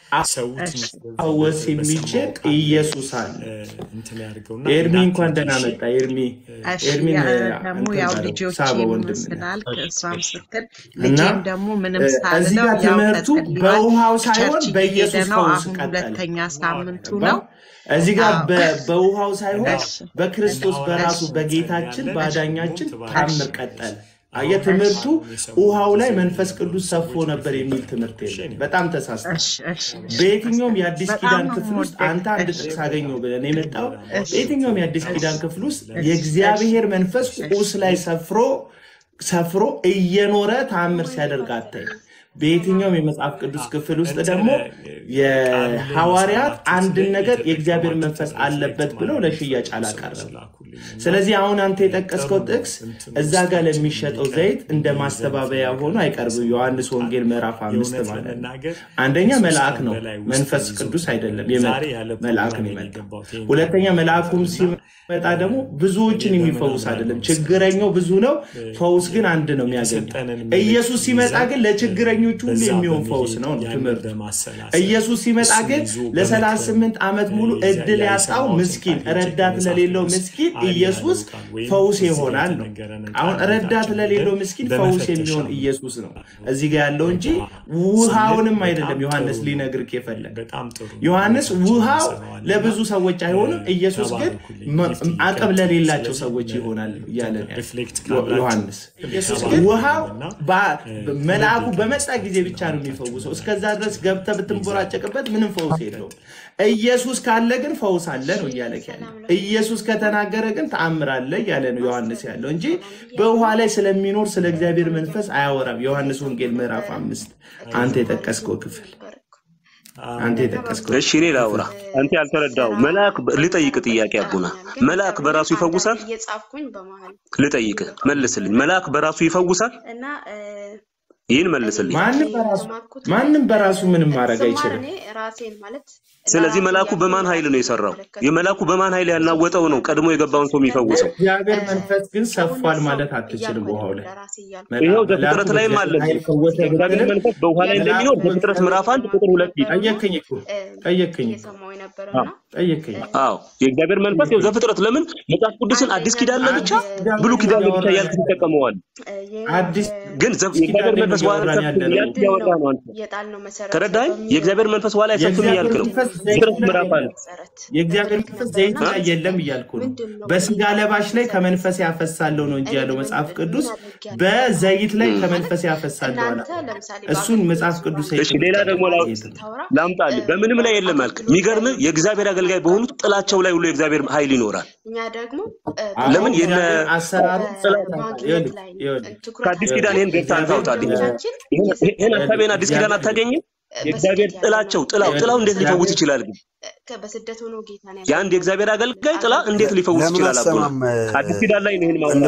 አወስ የሚችል ኢየሱስ አለ። ኤርሚ እንኳን ደህና መጣ። ኤርሚ ደግሞ ያው ልጆች ይመስላል ከእሷም ስትል ልጅም ደግሞ ምንም ሳልለው ያው ትምህርቱ በውሃው ሳይሆን በኢየሱስ ፈውስ ቀጠለ። ሁለተኛ ሳምንቱ ነው። እዚህ ጋር በውሃው ሳይሆን በክርስቶስ በራሱ በጌታችን ባዳኛችን ታምር ቀጠለ። ትምህርቱ ውሃው ላይ መንፈስ ቅዱስ ሰፎ ነበር የሚል ትምህርት የለም። በጣም ተሳስተሃል። በየትኛውም የአዲስ ኪዳን ክፍል ውስጥ አንተ አንድ ጥቅስ አገኘው ብለን የመጣው በየትኛውም የአዲስ ኪዳን ክፍል ውስጥ የእግዚአብሔር መንፈስ ቁስ ላይ ሰፍሮ እየኖረ ታምር ሲያደርግ አታይም። በየትኛውም የመጽሐፍ ቅዱስ ክፍል ውስጥ ደግሞ የሐዋርያት አንድን ነገር የእግዚአብሔር መንፈስ አለበት ብለው ለሽያጭ አላቀረቡ። ስለዚህ አሁን አንተ የጠቀስከው ጥቅስ እዛ ጋር ለሚሸጠው ዘይት እንደ ማስተባበያ ሆኖ አይቀርብም። ዮሐንስ ወንጌል ምዕራፍ 5 ማለት ነው። አንደኛ መልአክ ነው፣ መንፈስ ቅዱስ አይደለም። መልአክ ነው የመጣው። ሁለተኛ መልአኩም ሲመጣ ደግሞ ብዙዎችን የሚፈውስ አይደለም። ችግረኛው ብዙ ነው፣ ፈውስ ግን አንድ ነው የሚያገኘው። ኢየሱስ ሲመጣ ግን ለችግረኞቹ ሁሉ የሚሆን ፈውስ ነው ትምህርት። ኢየሱስ ሲመጣ ግን ለ38 ዓመት ሙሉ እድል ያጣው ምስኪን ረዳት ለሌለው ምስኪን ኢየሱስ ፈውስ ይሆናል ነው። አሁን ረዳት ለሌለው ምስኪን ፈውስ የሚሆን ኢየሱስ ነው እዚህ ጋር ያለው እንጂ ውሃውንም አይደለም ዮሐንስ ሊነግርክ የፈለገ። ዮሐንስ ውሃው ለብዙ ሰዎች አይሆንም፣ ኢየሱስ ግን አቅም ለሌላቸው ሰዎች ይሆናል ያለ ዮሐንስ። ውሃው መልአኩ በመጣ ጊዜ ብቻ ነው የሚፈውሰው። እስከዛ ድረስ ገብተህ ብትንቦራጨቅበት ምንም ፈውስ የለውም። ኢየሱስ ካለ ግን ፈውስ አለ ነው እያለ ያለ። ኢየሱስ ከተናገረ ግን ተአምር አለ እያለ ነው ዮሐንስ ያለው እንጂ በውሃ ላይ ስለሚኖር ስለ እግዚአብሔር መንፈስ አያወራም። ዮሐንስ ወንጌል ምዕራፍ 5 አንተ የጠቀስከው ክፍል እሺ እኔ ላውራ። አንተ ያልተረዳው መልአክ ልጠይቅ ጥያቄ አቡና መልአክ በራሱ ይፈውሳል? ልጠይቅ መልስልኝ። መልአክ በራሱ ይፈውሳል? እና ይሄን መልስልኝ። ማንም በራሱ ምንም ማድረግ አይችልም። ስለዚህ መልአኩ በማን ኃይል ነው የሰራው? የመልአኩ በማን ኃይል ያናወጠው ነው ቀድሞ የገባውን ሰው የሚፈውሰው? እግዚአብሔር መንፈስ ግን ሰፋል ማለት አትችልም በውሃው ላይ። ይሄው ዘፍጥረት ላይም አለ። እግዚአብሔር መንፈስ በውሃ ላይ እንደሚኖር ዘፍጥረት ምዕራፍ 1 ቁጥር 2 ጠየቀኝ። አዎ የእግዚአብሔር መንፈስ ነው ዘፍጥረት። ለምን መጽሐፍ ቅዱስን አዲስ ኪዳን ለብቻ ብሉ ኪዳን ለብቻ ያልኩ ተጠቀመዋል። አዲስ ግን የእግዚአብሔር መንፈስ ዋላ ያልኩ ያወጣ ነው አንተ ተረዳኝ። የእግዚአብሔር መንፈስ ዋላ ያሰፍም ያልኩ ነው ዘፍጥረት ምዕራፍ 1። የእግዚአብሔር መንፈስ ዘይት ላይ የለም እያልኩ ነው። በስጋ ለባሽ ላይ ከመንፈስ ያፈሳለው ነው እንጂ ያለው መጽሐፍ ቅዱስ በዘይት ላይ ከመንፈስ ያፈሳለው አለ። እሱን መጽሐፍ ቅዱስ እሺ ሌላ ደግሞ ላምጣልህ። በምንም ላይ የለም አልክ። የሚገርም የእግዚአብሔር አገልጋይ በሆኑት ጥላቸው ላይ ሁሉ የእግዚአብሔር ኃይል ይኖራል። ለምን የነ አሰራሩ ከአዲስ ኪዳን ይሄን ገብታ ታውጣልኝ። ይሄን አሳቤን አዲስ ኪዳን አታገኝም። የእግዚአብሔር ጥላው እንዴት ሊፈውስ ይችላል? ግን በስደት ሆኖ ጌታን የአንድ የእግዚአብሔር አገልጋይ ጥላ እንዴት ሊፈውስ ይችላል? አቦ አዲስ ኪዳን ላይ ነው ይሄን ማለት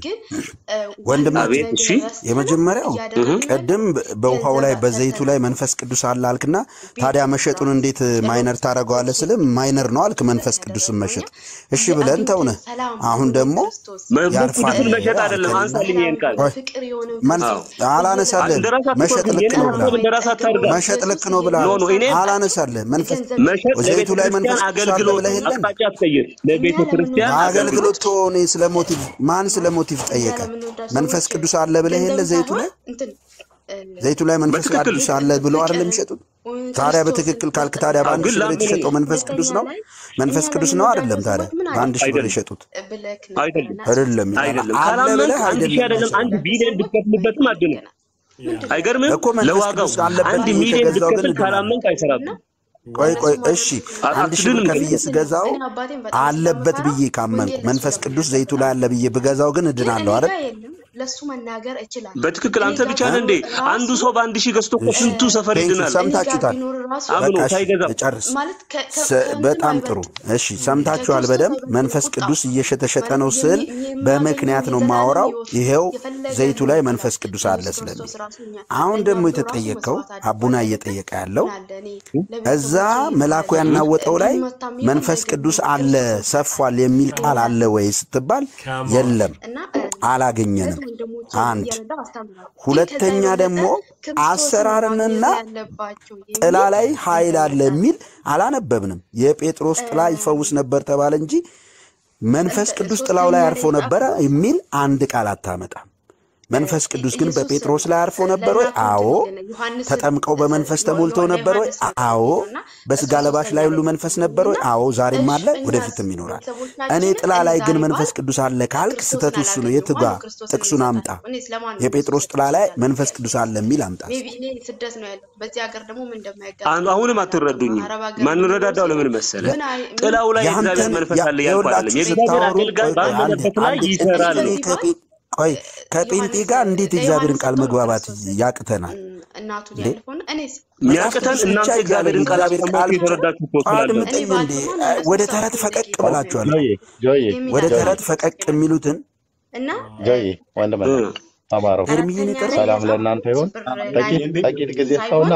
ወንድማችን እሺ የመጀመሪያው ቀደም በውሃው ላይ በዘይቱ ላይ መንፈስ ቅዱስ አለ አልክና ታዲያ መሸጡን እንዴት ማይነር ታረጋዋለህ ስለ ማይነር ነው አልክ መንፈስ ቅዱስን መሸጥ እሺ ብለን ተውነ አሁን ደግሞ ያርፋል መሸጥ አይደለም አንሳልኝ ይሄን ቃል አላነሳለህ መሸጥ ልክ ነው ብላ አላነሳለህ መንፈስ ዘይቱ ላይ መንፈስ አገልግሎት አጣጫ ተቀየር ለቤተ ክርስቲያን አገልግሎት ሆነ ስለ ሞቲቭ ማን ስለ ሞቲቭ ጠየቀ መንፈስ ቅዱስ አለ ብለህ የለ ዘይቱ ላይ መንፈስ ቅዱስ አለ ብለው አይደለም ይሸጡት ታዲያ በትክክል ካልክ ታዲያ በአንድ ሺህ ብር የተሸጠው መንፈስ ቅዱስ ነው አይደለም ታዲያ በአንድ ሺህ ብር ይሸጡት አይደለም አይደለም 1 ቢሊዮን ብትከፍልበትም አድነው አይገርምም ለዋጋው 1 ሚሊዮን ብትከፍል ካላመንክ አይሰራም ቆይ እሺ 1 ሺህ ብር ከፍዬ ስገዛው አለበት ብዬ ካመንኩ መንፈስ ቅዱስ ዘይቱ ላይ አለ ብዬ ብገዛው ግን እድናለሁ አይደል ለሱ መናገር እችላለሁ በትክክል አንተ ብቻ ነህ እንዴ አንዱ ሰው በአንድ ሺህ ገዝቶ ስንቱ ሰፈር ይድናል ሰምታችሁታል አምኖ ሳይገዛ ማለት በጣም ጥሩ እሺ ሰምታችኋል በደም መንፈስ ቅዱስ እየሸተሸጠ ነው ስል በመክንያት ነው ማወራው ይሄው ዘይቱ ላይ መንፈስ ቅዱስ አለ ስለዚህ አሁን ደግሞ የተጠየቀው አቡና እየጠየቀ ያለው እዛ መላኩ ያናወጠው ላይ መንፈስ ቅዱስ አለ ሰፍዋል የሚል ቃል አለ ወይ ስትባል የለም አላገኘንም አንድ ሁለተኛ ደግሞ አሰራርንና ጥላ ላይ ኃይል አለ የሚል አላነበብንም የጴጥሮስ ጥላ ይፈውስ ነበር ተባለ እንጂ መንፈስ ቅዱስ ጥላው ላይ አርፎ ነበር የሚል አንድ ቃል አታመጣም መንፈስ ቅዱስ ግን በጴጥሮስ ላይ አርፎ ነበር ወይ አዎ ተጠምቀው በመንፈስ ተሞልተው ነበር ወይ አዎ በስጋ ለባሽ ላይ ሁሉ መንፈስ ነበር ወይ አዎ ዛሬም አለ ወደፊትም ይኖራል እኔ ጥላ ላይ ግን መንፈስ ቅዱስ አለ ካልክ ስተት እሱ ነው የትጋ ጥቅሱን አምጣ የጴጥሮስ ጥላ ላይ መንፈስ ቅዱስ አለ የሚል አምጣ ስደት ነው ያለው በዚህ ሀገር ደግሞ ምን እንደማይጋር አሁንም አትረዱኝ ማን ረዳዳው ለምን መሰለ ጥላው ላይ እግዚአብሔር መንፈስ አለ ያልኳል የእግዚአብሔር አገልጋይ ባለበት ላይ ይሰራል ቆይ ከጴንጤ ጋር እንዴት እግዚአብሔርን ቃል መግባባት ያቅተናል እናቱ ያልሆነ እኔስ ያቅተን እናንተ እግዚአብሔርን ቃል የተረዳችሁ ተወስላላችሁ ወደ ተረት ፈቀቅ ብላችኋል ወደ ተረት ፈቀቅ የሚሉትን እና ጆይ ወንድም ተባረኩ ሰላም ለእናንተ ይሁን ጥቂት ጊዜ ሰውና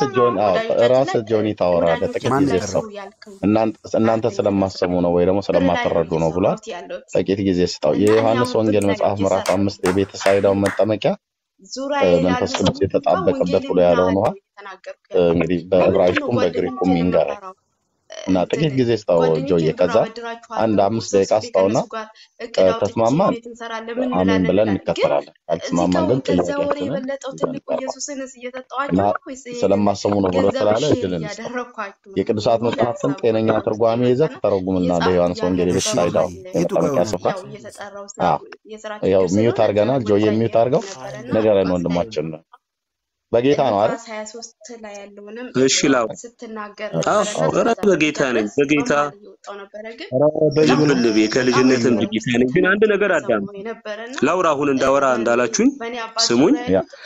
ራስ ጆኒ ታወራለህ ጥቂት ጊዜ ሰው እናንተ ስለማሰሙ ነው ወይ ደግሞ ስለማትረዱ ነው ብሏል ጥቂት ጊዜ ስጣው የዮሐንስ ወንጌል መጽሐፍ ምዕራፍ 5 የቤተ ሳይዳው መጠመቂያ መንፈስ ቅዱስ የተጣበቀበት ብሎ ያለው ነው እንግዲህ በዕብራይስጡም በግሪኩም ይንገራል እና ጥቂት ጊዜ ስጣው ጆይ ከዛ አንድ 5 ደቂቃ ስጣውና ተስማማን አሜን ብለን እንከተላለን ካልተስማማን ግን ስለማሰሙ ነው ብሎ ተላለ እድልን የቅዱሳት መጽሐፍን ጤነኛ ትርጓሜ ይዘህ ተተረጉምና ለዮሐንስ ወንጌል በሳይዳው ተጠምቀህ ስፍራ ያው ሚዩት አድርገናል ጆይ ሚዩት አድርገው ነገር ነው ወንድማችን በጌታ ነው አይደል 23 ላይ ያለውንም እሺ ላው ስትናገር አረ በጌታ ነኝ በጌታ ልብ ከልጅነትም በጌታ ነኝ ግን አንድ ነገር አዳም ላውራ አሁን እንዳወራ እንዳላችሁኝ ስሙኝ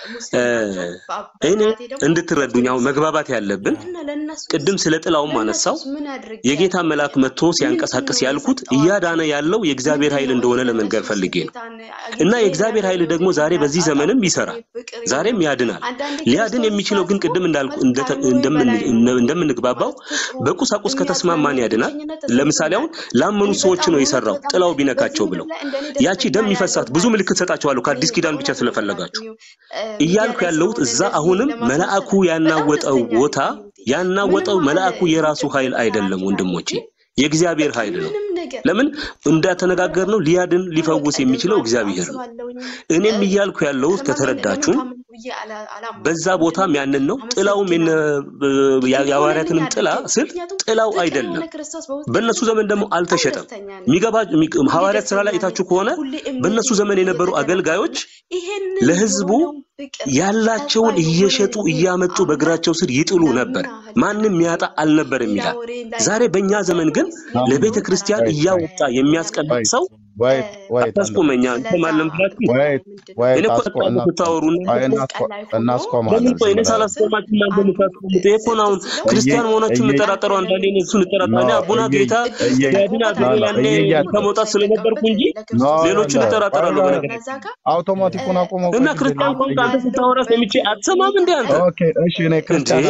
እኔ እንድትረዱኝ አሁን መግባባት ያለብን ቅድም ስለ ጥላው ማነሳው የጌታ መልአክ መጥቶ ሲያንቀሳቀስ ያልኩት እያዳነ ያለው የእግዚአብሔር ኃይል እንደሆነ ለመንገር ፈልጌ ነው እና የእግዚአብሔር ኃይል ደግሞ ዛሬ በዚህ ዘመንም ይሰራል ዛሬም ያድናል ሊያድን የሚችለው ግን ቅድም እንዳልኩ እንደምንግባባው በቁሳቁስ ከተስማማን ያድናል ለምሳሌ አሁን ላመኑ ሰዎች ነው የሰራው ጥላው ቢነካቸው ብለው ያቺ ደም ይፈሳት ብዙ ምልክት ሰጣቸዋለሁ ከአዲስ ኪዳን ብቻ ስለፈለጋችሁ እያልኩ ያለሁት እዛ አሁንም መልአኩ ያናወጠው ቦታ ያናወጠው መልአኩ የራሱ ኃይል አይደለም ወንድሞቼ የእግዚአብሔር ኃይል ነው ለምን እንዳተነጋገርነው ሊያድን ሊፈውስ የሚችለው እግዚአብሔር ነው እኔም ይያልኩ ያለው ከተረዳችሁ በዛ ቦታም ያንን ነው ጥላውም ያዋራትንም ጥላ ስል ጥላው አይደለም በእነሱ ዘመን ደግሞ አልተሸጠም ሚገባ ሐዋርያት ስራ ላይ እታችሁ ከሆነ በእነሱ ዘመን የነበሩ አገልጋዮች ለህዝቡ ያላቸውን እየሸጡ እያመጡ በእግራቸው ስር ይጥሉ ነበር ማንንም ያጣ አልነበረም ይላል ዛሬ በእኛ ዘመን ግን ለቤተ ክርስቲያን እያወጣ የሚያስቀምጥ ሰው አታስቆመኛ አንተ ማለም ብላችሁ እኔ እኮ ተታወሩ እናስቆማለን እኔ ሳላስቆማችሁ ማን እንደምታስቆሙት እኮ ነው ክርስቲያን መሆናችሁ የምጠራጠሩ አንዳንዴ እሱን ተጠራጣሪ አቡና ጌታ ያድና ያኔ ከመውጣት ስለነበርኩ እንጂ ሌሎችን ተጠራጠራለሁ በነገር አውቶማቲኩን አቆመው እና ክርስቲያን ቆንጣ አንተ ስታወራ ሰምቼ አትሰማም እንዴ አንተ ኦኬ እሺ እኔ ክርስቲያን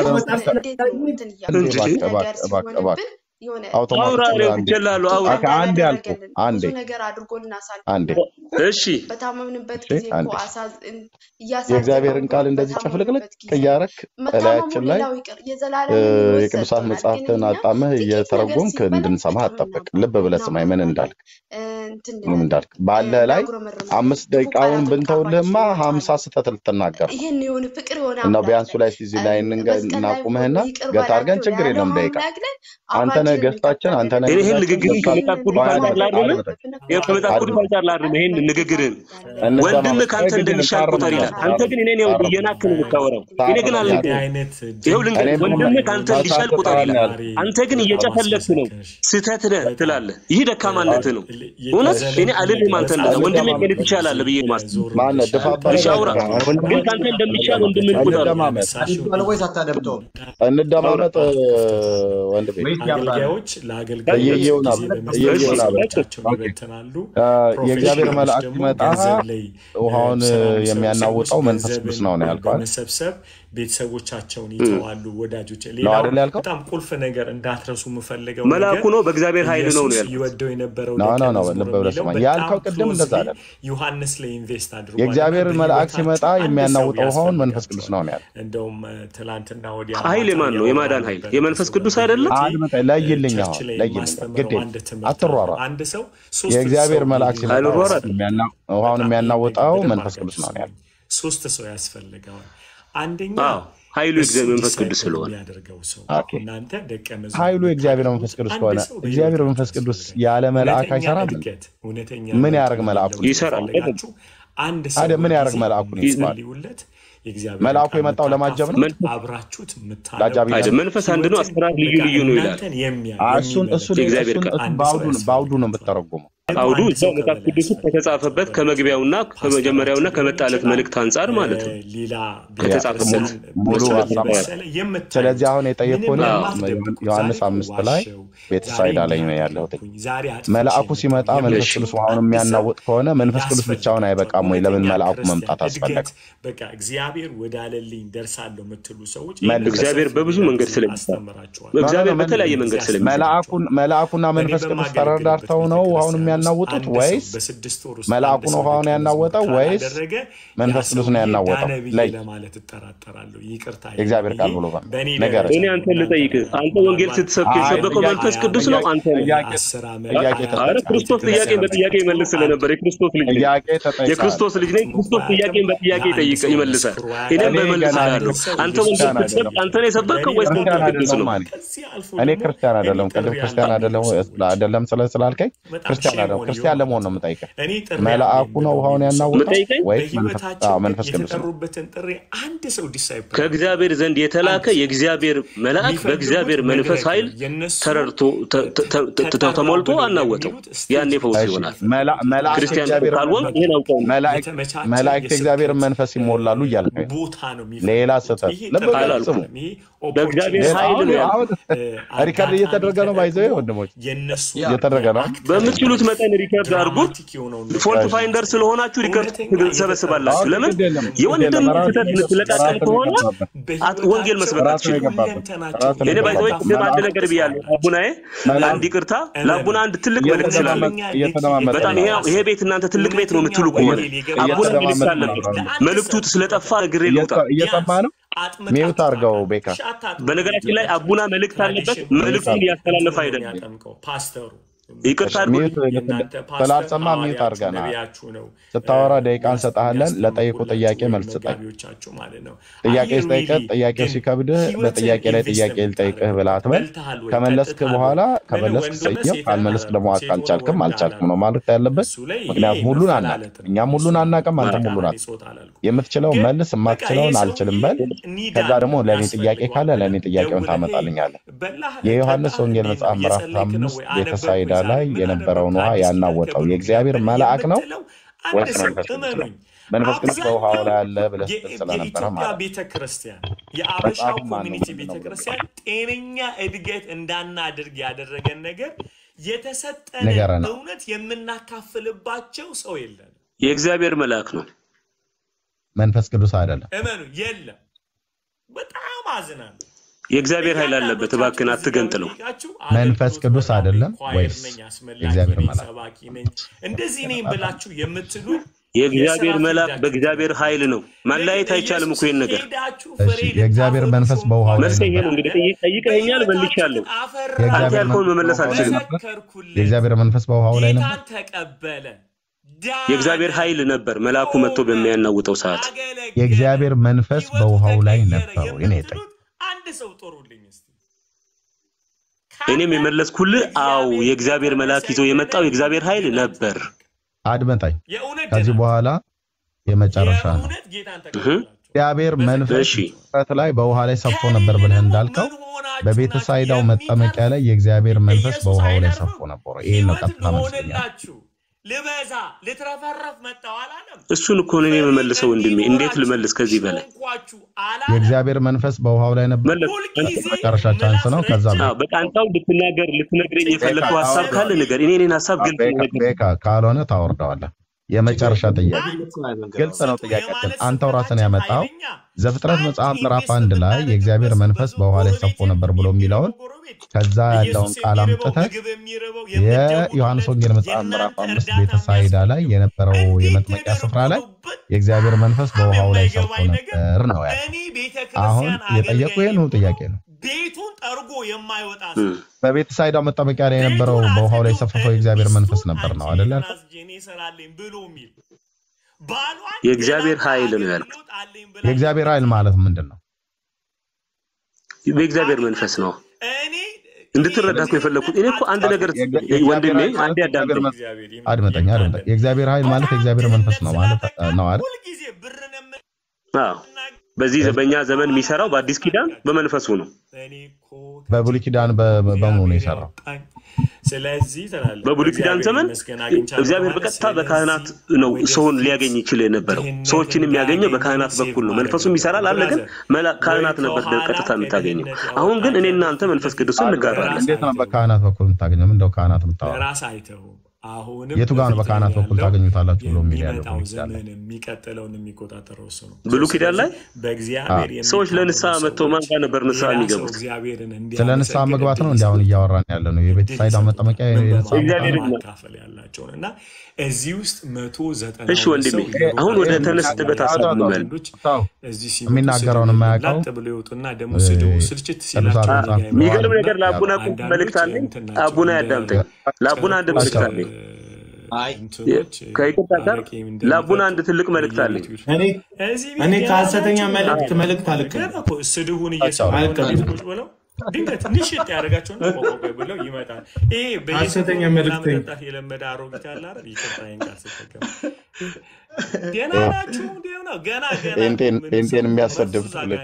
እባክህ አውራሪው ይችላል አውራ አንዴ አልኩ አንዴ ነገር አድርጎልናል አንዴ እሺ በታመምንበት ጊዜ እኮ አሳዝ የእግዚአብሔርን ቃል እንደዚህ ጨፍልቅልቅ ያረክ እላያችን ላይ የቅዱሳት መጽሐፍትን አጣመህ እየተረጎምክ እንድንሰማህ አጠበቅ ልብ ብለህ ስማኝ ምን እንዳልክ ባለ ላይ 5 ደቂቃውን ብንተውልህማ 50 ስተት ልትናገር ይሄን የሆነ ፍቅር የሆነ እና ቢያንሱ ላይ እዚህ ላይ እናቁምህና ገታርገን ችግር የለም ደቂቃ አንተ ነገስታችን አንተ ነህ ይሄን ንግግርን ከመጣቁዱ ባላላረም የከመጣቁዱ ባላላረም ይሄን ንግግርን ወንድም ካንተ እንደሚሻል ቁጥር ይላል አንተ ግን እኔን ያው እየናከን የምታወራው እኔ ግን አልልም ይሄው ልንገር ወንድም ካንተ እንዲሻል ቁጥር ይላል አንተ ግን እየጨፈለክ ነው ስተት ነህ ትላለህ ይህ ደካማነት ነው እውነት እኔ አልልም አንተ ወንድም ከኔ ትሻላለህ ብዬ ማን ደፋባ ሻውራ ግን ካንተ እንደሚሻል ወንድም ቁጥር ወይስ አታደምጠው እንደማመጥ ወንድም አገልጋዮች ለአገልጋዮች ይበተናሉ የእግዚአብሔር መልአክ ሲመጣ ውሃውን የሚያናውጣው መንፈስ ቅዱስ ነው ያልከው መሰብሰብ ቤተሰቦቻቸውን ይተዋሉ ወዳጆች ሌላው በጣም ቁልፍ ነገር እንዳትረሱ መፈልገው መልአኩ ነው በእግዚአብሔር ኃይል ነው ያልከው ይወደው የነበረው ነው ለበለስማ ያልከው ቅድም እንደዛ አይደል ዮሐንስ ላይ ኢንቨስት አድርጓል የእግዚአብሔር መልአክ ሲመጣ የሚያናውጣው ውሃውን መንፈስ ቅዱስ ነው ያልከው እንደውም ትላንትና ወዲያ ኃይል ማን ነው የማዳን ኃይል የመንፈስ ቅዱስ አይደለም ለይልኝ ግድ አትሯሯ አንድ ሰው የእግዚአብሔር መልአክ ሲመጣ ውሃውን የሚያናውጣው መንፈስ ቅዱስ ነው ያልከው ሶስት ሰው ያስፈልጋል አንደኛ ኃይሉ የእግዚአብሔር መንፈስ ቅዱስ ስለሆነ እናንተ ደቀ መዝሙር ኃይሉ የእግዚአብሔር መንፈስ ቅዱስ ከሆነ እግዚአብሔር መንፈስ ቅዱስ ያለ መልአክ አይሰራም ምን ያርግ መልአኩ ይሰራል አንድ ሰው ምን ያርግ መልአኩ ይጸልዩለት መልአኩ የመጣው ለማጀብ ነው አብራችሁት ምታላጃብ አይደል መንፈስ አንድ ነው አስራት ልዩ ነው ይላል እሱ የእግዚአብሔር ባውዱ ነው የምትተረጎመው አውዱ እዛው መጽሐፍ ቅዱስ ከተጻፈበት ከመግቢያውና ከመጀመሪያውና ከመጣለት መልእክት አንፃር ማለት ነው ሌላ ከተጻፈበት ሙሉ ስለዚህ አሁን የጠየቁን ዮሐንስ 5 ላይ ቤተሳይዳ ላይ ነው ያለው መልአኩ ሲመጣ መንፈስ ቅዱስ ውሃውን የሚያናውጥ ከሆነ መንፈስ ቅዱስ ብቻውን አይበቃም ወይ ለምን መልአኩ መምጣት አስፈለገ በቃ እግዚአብሔር ወዳለልኝ ደርሳለሁ የምትሉ ሰዎች እግዚአብሔር በብዙ መንገድ ስለሚያስተምራችሁ እግዚአብሔር በተለያየ መንገድ ስለሚያስተምራችሁ መልአኩና መንፈስ ቅዱስ ተረዳርተው ነው ውሃውን ያናወጡት ወይስ መልአኩ ነው ውሃውን ያናወጠው ወይስ መንፈስ ቅዱስ ነው ያናወጠው ላይ ለማለት ተጠራጠራለሁ ይቅርታ እግዚአብሔር ቃል ብሎ ነገር እኔ አንተ ልጠይቅ አንተ ወንጌል ስትሰብክ የሰበከው መንፈስ ቅዱስ ነው አንተ አረ ክርስቶስ ጥያቄን በጥያቄ ይመልስ ስለነበር የክርስቶስ ልጅ ነኝ ክርስቶስ ጥያቄን በጥያቄ ይጠይቅ ይመልሳል እኔም በመልሳለሁ አንተ ወንጌል ስትሰብክ አንተ ነው የሰበከው ወይስ መንፈስ ቅዱስ ነው እኔ ክርስቲያን አይደለም ክርስቲያን አይደለም ስላልከኝ ክርስቲያን ለመሆን ነው የምጠይቀው መልአኩ ነው ውሃውን ያናወጠው ወይስ መንፈስ ቅዱስ ነው ከእግዚአብሔር ዘንድ የተላከ የእግዚአብሔር መልአክ በእግዚአብሔር መንፈስ ኃይል ተረድቶ ተሞልቶ አናወጠው ያኔ ፈውስ ይሆናል ክርስቲያን ካልሆን ይሄን አውቀው መላእክት እግዚአብሔር መንፈስ ይሞላሉ እያልከኝ ሌላ ሰተት ለበለጽሙ በእግዚአብሔር ኃይል ነው ሪካርድ እየተደረገ ነው ባይዘው ወንድሞች እየተደረገ ነው በምትችሉት መጠን ሪከርድ አድርጉት ፎልት ፋይንደር ስለሆናችሁ ሪከርድ ትሰበስባላችሁ ለምን የወንድም ተተት ልትለቃቀም ከሆነ ወንጌል መስበካት እኔ ባይዘው አንድ ነገር ብያለሁ አቡናዬ አንድ ይቅርታ ለአቡና አንድ ትልቅ መልእክት ስላለ በጣም ይሄ ቤት እናንተ ትልቅ ቤት ነው የምትሉ ከሆነ አቡና መልእክት አለበት መልእክቱ ስለጠፋ ግሬ ልውጣ እየሰማ ነው ሚውት አርጋው ቤካ በነገራችን ላይ አቡና መልእክት አለበት መልእክቱን ያስተላልፍ አይደለም ፓስተሩ ይቅርታ ተላልሰማ ሚውት አርጋና ስታወራ ደቂቃን ሰጣለን ለጠይቁ ጥያቄ መልስ ሰጣኝ ጥያቄ ስጠይቀህ ጥያቄው ሲከብድህ በጥያቄ ላይ ጥያቄ ልጠይቅህ ብለህ በል ከመለስክ በኋላ ከመለስክ ሰየው ካልመለስክ ደግሞ አልቻልክም ነው ማለት ያለበት ምክንያቱም ሁሉን አናውቅም እኛም ሁሉን አናውቅም አንተም ሁሉን አናውቅም የምትችለው መልስ የማትችለውን አልችልም በል ከዛ ደግሞ ለኔ ጥያቄ ካለ ለኔ ጥያቄውን ታመጣልኛለህ የዮሐንስ ወንጌል መጽሐፍ ምዕራፍ 5 ቤተሳይዳ ላይ የነበረውን ውሃ ያናወጠው የእግዚአብሔር መልአክ ነው ወይስ መንፈስ ቅዱስ ነው? መንፈስ ቅዱስ በውሃው ላይ አለ ብለህ ስለነበረ ማለት ቤተክርስቲያን የአበሻው ኮሚኒቲ ቤተክርስቲያን ጤነኛ እድገት እንዳናድርግ ያደረገን ነገር የተሰጠን እውነት የምናካፍልባቸው ሰው የለም። የእግዚአብሔር መልአክ ነው መንፈስ ቅዱስ አይደለም። እመኑ የለም። በጣም አዝናለሁ። የእግዚአብሔር ኃይል አለበት እባክህን አትገንጥለው። መንፈስ ቅዱስ አይደለም ወይስ የእግዚአብሔር መልአክ? እንደዚህ ነኝ ብላችሁ የምትሉ የእግዚአብሔር መልአክ በእግዚአብሔር ኃይል ነው። ማላየት አይቻልም እኮ ይሄን ነገር። እሺ የእግዚአብሔር መንፈስ በውሃው ላይ መልስ ይሄ ነው እንግዲህ ጠይቀኸኛል መልሻለሁ። አንተ ያልከውን መመለስ አልችልም። የእግዚአብሔር መንፈስ በውሃው ላይ ነበር። ተቀበለ። የእግዚአብሔር ኃይል ነበር መልአኩ መጥቶ በሚያናውጠው ሰዓት። የእግዚአብሔር መንፈስ በውሃው ላይ ነበር። አንድ ሰው ጦሩልኝ እስቲ። እኔም የመለስኩልህ አው የእግዚአብሔር መልአክ ይዞ የመጣው የእግዚአብሔር ኃይል ነበር። አድመጣኝ። ከዚህ በኋላ የመጨረሻ ነው። እግዚአብሔር መንፈስ ላይ በውሃ ላይ ሰፍቶ ነበር ብለህ እንዳልከው በቤተ ሳይዳው መጠመቂያ ላይ የእግዚአብሔር መንፈስ በውሃው ላይ ሰፍቶ ነበር። ይሄ ነው ቀጥታ መልስ። ለበዛ ለተረፈረፍ መጣው አላለም። እሱን እኮ ነው የምመልሰው ወንድሜ። እንዴት ልመልስ ከዚህ በላይ? የእግዚአብሔር መንፈስ በውሃው ላይ ነበር። መጨረሻ ቻንስ ነው። ከዛ በቃ አንተው ልትነግረኝ የፈለከው ሐሳብ ካለ ነገር እኔን ሐሳብ ግልጽ ነው። ካልሆነ ታወርደዋለህ። የመጨረሻ ጥያቄ ግልጽ ነው። ጥያቄ አንተው ራስን ያመጣው ዘፍጥረት መጽሐፍ ምዕራፍ 1 ላይ የእግዚአብሔር መንፈስ በውሃ ላይ ሰፍቶ ነበር ብሎ የሚለውን ከዛ ያለውን ቃል አምጥተህ የዮሐንስ ወንጌል መጽሐፍ ምዕራፍ 5 ቤተ ሳይዳ ላይ የነበረው የመጥመቂያ ስፍራ ላይ የእግዚአብሔር መንፈስ በውሃው ላይ ሰፍቶ ነበር ነው ያለው። አሁን የጠየቁህ ይሄን ጥያቄ ነው። ቤቱን ጠርጎ የማይወጣ በቤተ ሳይዳው መጠመቂያ ላይ የነበረው በውሃው ላይ ሰፈፈው የእግዚአብሔር መንፈስ ነበር ነው አይደል? የእግዚአብሔር ኃይል ነው ያልኩት። የእግዚአብሔር ኃይል ማለት ምንድነው? የእግዚአብሔር መንፈስ ነው። እንድትረዳኩ የፈለኩት እኔ እኮ አንድ ነገር ወንድሜ አንዴ አድመጠኝ። የእግዚአብሔር ኃይል ማለት የእግዚአብሔር መንፈስ ነው ማለት ነው አይደል? አዎ በዚህ በእኛ ዘመን የሚሰራው በአዲስ ኪዳን በመንፈሱ ነው። በብሉይ ኪዳን በመሆኑ ነው የሰራው። ስለዚህ ተላልፈ በብሉይ ኪዳን ዘመን እግዚአብሔር በቀጥታ በካህናት ነው ሰውን ሊያገኝ ይችላል የነበረው። ሰዎችን የሚያገኘው በካህናት በኩል ነው። መንፈሱም ይሰራል አለ ግን ካህናት ነበር ቀጥታ የምታገኘው። አሁን ግን እኔና አንተ መንፈስ ቅዱስን እንጋራለን። እንዴት ነው በካህናት በኩል የምታገኘው? እንደው ካህናት የምታወራ ራስ አይተው አሁን የቱ ጋር ነው በካህናት በኩል ታገኙታላችሁ ብሎ የሚያለው? የሚቀጥለውን የሚቆጣጠረው እሱ ነው። ብሉይ ኪዳን ላይ በእግዚአብሔር ሰዎች ለንስሐ መጥተው ማን ጋር ነበር ንስሐ የሚገቡት? ስለ ንስሐ መግባት ነው እንዲያውን እያወራን ያለ ነው። የቤተ ሳይዳ መጠመቂያ እግዚአብሔር ማካፈል ያላቸውና እዚህ ውስጥ 190 እሺ ወንድሜ አሁን ወደ ተነስተበት ሐሳብ እንመልስ። የሚናገረውን የማያውቀው ብሎ ይወጡና ደሞ ስደው ስልችት ሲላቸው የሚገርም ነገር ለአቡና መልእክት አለኝ። አቡና ያዳምጠኝ። ለአቡና አንድ መልእክት አለኝ። አይ ከይቅርታ ጋር ለአቡና አንድ ትልቅ መልእክት አለኝ። እኔ ከሐሰተኛ መልእክት አልቀበልም። ስድቡን እየሰማ አልቀበልም ብለው ድንገት ንሽጥ ያደርጋቸውና ቆቆቆይ ብለው ይመጣል። ይሄ በሐሰተኛ መልእክት የለመደ አሮጊት ያለ አይደል? ይቅርታዬን ቃል ስትጠቀም ገና ናችሁ ነው ገና ጴንጤን የሚያሰድብ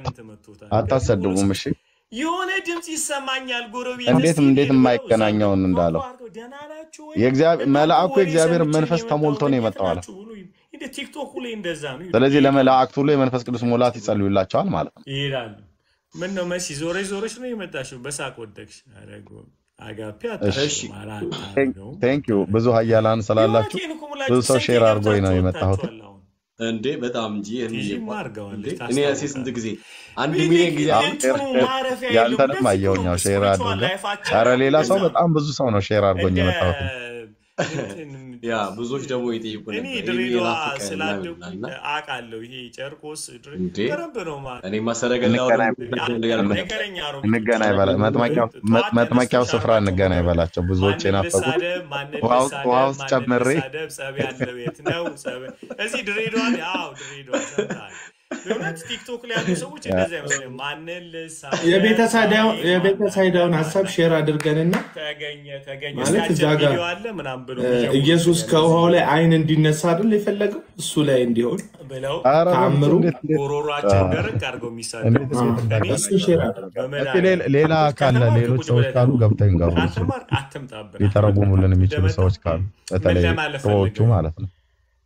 አታሰድቡም። እሺ የሆነ ድምጽ ይሰማኛል ጎረቤት። እንዴት የማይገናኘውን እንዳለው የእግዚአብሔር መልአኩ የእግዚአብሔር መንፈስ ተሞልቶ ነው የመጣው አለ። እንደ ቲክቶክ ላይ እንደዛ ነው። ስለዚህ ለመላእክቱ ሁሉ የመንፈስ ቅዱስ ሙላት ይጸልዩላቸዋል ማለት ነው። ይላል። ምን ነው መሲ ዞረሽ ነው የመጣሽው? በሳቅ ወደቅሽ። አረጋው አጋፒ አታሽ ማለት ነው። ቴንክ ዩ ብዙ ኃያላን ስላላችሁ ብዙ ሰው ሼር አድርጎኝ ነው የመጣሁት። እንዴ በጣም እንጂ እኔ ያሲስ እንት ጊዜ 1 ሚሊዮን ጊዜ ያንተንም አየሁኝ ሼር አድርጎኝ። ኧረ ሌላ ሰው በጣም ብዙ ሰው ነው ሼር አድርጎኝ የመጣሁት። ያ ብዙዎች ደግሞ ይጠይቁ ነበር። እኔ ድሬዳዋ ስላደኩ አውቃለሁ። ይሄ ጨርቆስ ድሬዳዋ ነው ማለት እኔ ማሰረገላው እንገናኝ ባላ መጥመቂያው ስፍራ እንገናኝ ባላቸው ብዙዎች የናፈቁት ዋውስ ጨምሬ ሰደብ ያለው የት ነው? እዚህ ድሬዳዋ ያው ድሬዳዋ በእውነት ቲክቶክ ላይ ያሉ ሰዎች እንደዚህ አይመስልም ማንልሳ የቤተሳይዳውን ሐሳብ ሼር አድርገንና ተገኘ ማለት እዛ ጋር ቪዲዮ አለ ምናምን ብሎ ኢየሱስ ከውሃው ላይ አይን እንዲነሳ አይደል የፈለገው እሱ ላይ እንዲሆን ብለው ታምሩ ጎሮሯቸውን ደረቅ አድርገው የሚሳደቡ እሱ ሼር አድርገን ሌላ ካለ ሌሎች ሰዎች ካሉ ገብተው ይንገሩ አትምጣብን ሊተረጉሙልን የሚችሉ ሰዎች ካሉ በተለይ ሰዎቹ ማለት ነው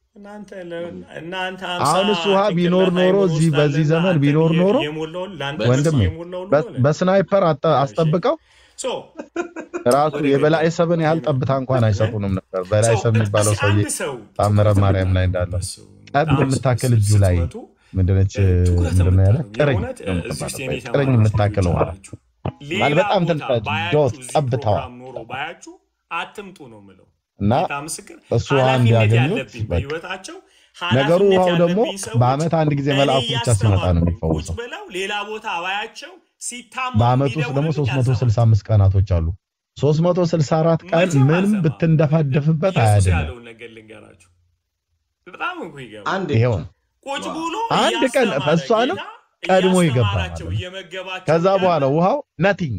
እናንተ አሁን እሱ ውሃ ቢኖር ኖሮ እዚህ በዚህ ዘመን ቢኖር ኖሮ ወንድም በስናይፐር አስጠብቀው ራሱ የበላይ ሰብን ያህል ጠብታ እንኳን አይሰጡንም ነበር። በላይ ሰብ የሚባለው ሰውዬ ታምረ ማርያም ላይ እንዳለ ቀብ የምታከል እጁ ላይ ምንድነች ምንድነው ያለ ቅርኝ የምታከለው ማለት በጣም ትንሽ ጠብታው ባያችሁ አትምጡ ነው የምለው እና እሱ አንድ ያገኙት ነገሩ ውሃው ደግሞ በአመት አንድ ጊዜ መልአኩ ብቻ ሲመጣ ነው የሚፈወሰው። ሌላ ቦታ አባያቸው ሲታማ በአመት ውስጥ ደግሞ 365 ቀናቶች አሉ። 364 ቀን ምንም ብትንደፋደፍበት አያድንም። በጣም እኮ ይገባል። አንድ ቀን ፈሷንም ቀድሞ ይገባል። ከዛ በኋላ ውሃው ነቲንግ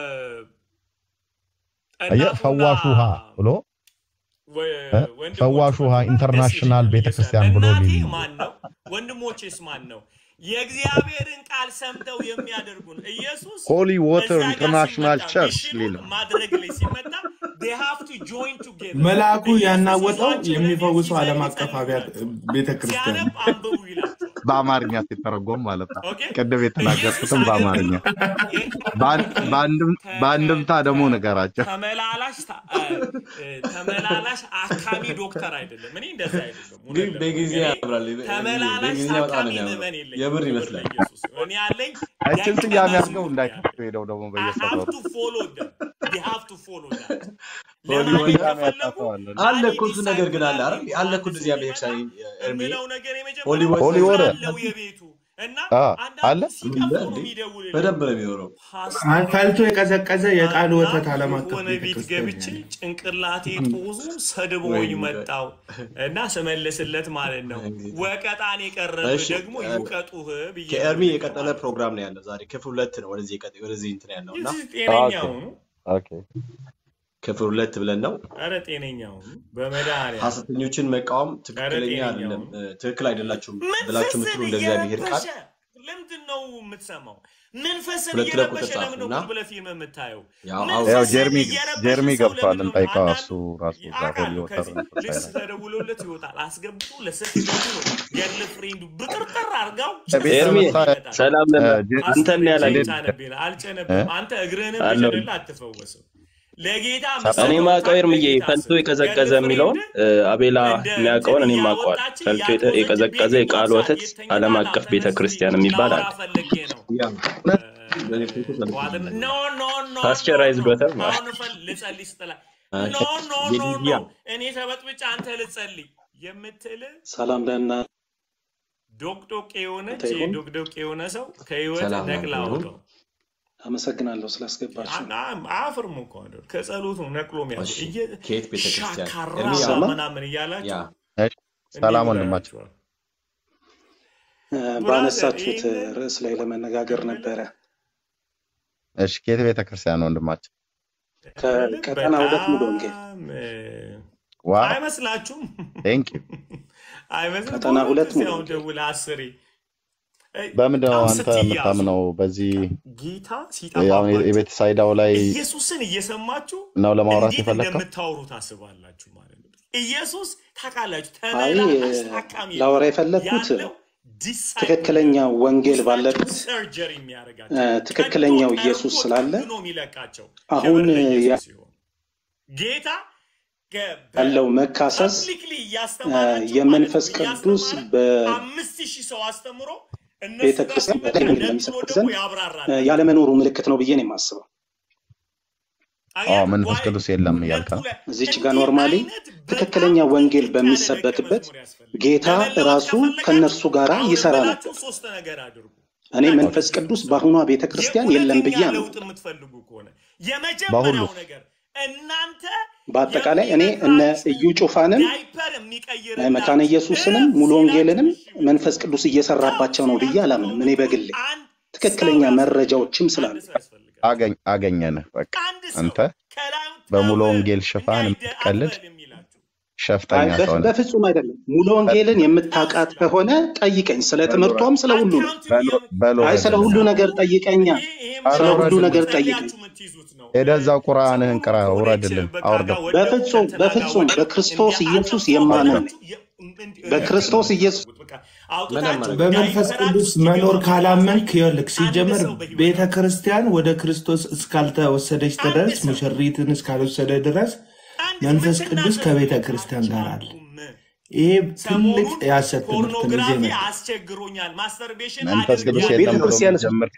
ፈዋሽ ውሃ ብሎ ፈዋሽ ውሃ ኢንተርናሽናል ቤተክርስቲያን ብሎ ማን ነው? ወንድሞቼስ ማን ነው? የእግዚአብሔርን ቃል ሰምተው የሚያደርጉን ኢየሱስ ሆሊ ዋተር ኢንተርናሽናል ቸርች ሊል ማድረግ ላይ ሲመጣ they have to join together መልአኩ ያናወጣው የሚፈውሰው ዓለም አቀፍ ቤተክርስቲያን በአማርኛ ሲተረጎም ማለት ነው። ቀደም የተናገርኩትም በአማርኛ በአንድምታ ደግሞ ነገራቸው ተመላላሽ አካሚ ዶክተር አይደለም። እኔ እንደዛ አይደለም ግን በጊዜ ያብራል ተመላላሽ አካሚ ምን የለኝ የምር ይመስላል። እኔ ያለኝ አይችል ጥያቄ ያርገው እንዳይከፍቱ ሄደው ደግሞ በየሰፈሩ አለ እኮ እሱ ነገር ግን አለ አይደል? አለ እኮ እዚያ ቤተክርስቲያን እርሜ ሆሊ ወደ እና አለ በደንብ ነው የሚወራው። አካልቶ የቀዘቀዘ የቃል ወተት ዓለም አቀፍ ቤት ገብቼ ጭንቅላቴ ጦዙ ሰድቦኝ መጣው እና ስመለስለት ማለት ነው። ወቀጣን የቀረበ ደግሞ ይውቀጡህ ብዬ ከእርሜ የቀጠለ ፕሮግራም ነው ያለው ዛሬ ክፍል 2 ነው። ወደዚህ እንትን ያለውና ኦኬ ክፍል 2 ብለን ነው። አረ ጤነኛው በመዳሪያ ሐሰተኞችን መቃወም ትክክለኛ አይደለም፣ ትክክል አይደላችሁም ብላችሁ ምትሉ እንደእግዚአብሔር ቃል ለምንድነው የምትሰማው? መንፈስን እየለበሰ ለምን ነው ብለ ፊልም የምታየው? ያው ጀርሚ ገብቷል እንጠይቀው እሱ ራሱ ዛሬ ወጣው ተደውሎለት ይወጣል አስገብቶ ለሰፊቱ ነው ገርል ፍሬንዱ ብጥርጥር አርጋው ሰላም አንተን ያላየ አልጨነብም አንተ እግርህን በጀደላ አትፈወስም። ለጌታ እኔ ማቀው እርምዬ ፈልቶ የቀዘቀዘ የሚለውን አቤላ የሚያውቀውን እኔ ማቀዋል። ፈልቶ የቀዘቀዘ የቃል ወተት ዓለም አቀፍ ቤተክርስቲያን የሚባል አለ። ፓስቸራይዝድ ወተት ማለት ኖ እኔ ተበጥብጫ አንተ ልጸልይ የምትል ሰላም ለና ዶቅዶቅ የሆነ ሰው ከህይወት ነቅላ ወጣው። አመሰግናለሁ ስላስገባችሁ። አፍርሙ እኮ አይደል ከጸሎት ነው ነቅሎ የሚያዝ ከየት ቤተክርስቲያን ምናምን እያላችሁ ሰላም ወንድማችሁ ባነሳችሁት ርዕስ ላይ ለመነጋገር ነበረ። እሺ ከየት ቤተክርስቲያን ወንድማችሁ? ከቀጠና 2 ሙሉ ወንጌል አይመስላችሁም? ቴንክ ዩ አይመስላችሁም? ቀጠና 2 ሙሉ ደውል 10 በምንድነው አንተ የምታምነው? በዚህ ጌታ ያው የቤተሳይዳው ላይ ኢየሱስን እየሰማችሁ ነው ለማውራት የፈለከው እንደምታወሩ ታስባላችሁ ማለት ነው። ኢየሱስ ታውቃላችሁ ተመላላሽ አካሚ ላወራ የፈለኩት ትክክለኛ ወንጌል ባለበት ትክክለኛው ኢየሱስ ስላለ አሁን ጌታ ያለው መካሰስ የመንፈስ ቅዱስ በ5000 ሰው አስተምሮ ቤተክርስቲያን ለሚሰብከን ያለ መኖሩ ምልክት ነው ብዬ ነው የማስበው። መንፈስ ቅዱስ የለም ያልካ እዚች ጋር ኖርማሊ ትክክለኛ ወንጌል በሚሰበክበት ጌታ ራሱ ከነሱ ጋራ ይሰራ ነበር። እኔ መንፈስ ቅዱስ በአሁኗ ቤተክርስቲያን የለም ብዬ ነው። የመጀመሪያው ነገር በአጠቃላይ እኔ እነ እዩ ጩፋንም መካነ ኢየሱስንም ሙሉ ወንጌልንም መንፈስ ቅዱስ እየሰራባቸው ነው ብዬ አላምንም። እኔ በግሌ ትክክለኛ መረጃዎችም ስላሉ አገኘንህ። በቃ አንተ በሙሉ ወንጌል ሽፋን የምትቀልድ ሸፍተኛ ሰው ነህ። በፍጹም አይደለም። ሙሉ ወንጌልን የምታውቃት ከሆነ ጠይቀኝ፣ ስለ ትምህርቷም ስለ ሁሉ ነው። አይ ስለ ሁሉ ነገር ጠይቀኛ፣ ስለ ሁሉ ነገር ጠይቀኝ። እዛው ቁርአንህን ቅራ፣ ውረድልን፣ አውርደው። በፍጹም በክርስቶስ ኢየሱስ የማምን በክርስቶስ ኢየሱስ በመንፈስ ቅዱስ መኖር ካላመንክ ይልክ ሲጀመር ቤተክርስቲያን ወደ ክርስቶስ እስካልተወሰደች ድረስ ሙሽሪትን እስካልወሰደ ድረስ መንፈስ ቅዱስ ከቤተ ክርስቲያን ጋር አለ። ይሄ ትልቅ ያሰት ትምህርት ነው። አስቸግሮኛል ማስተርቤሽን መንፈስ ቅዱስ የለም ጀምር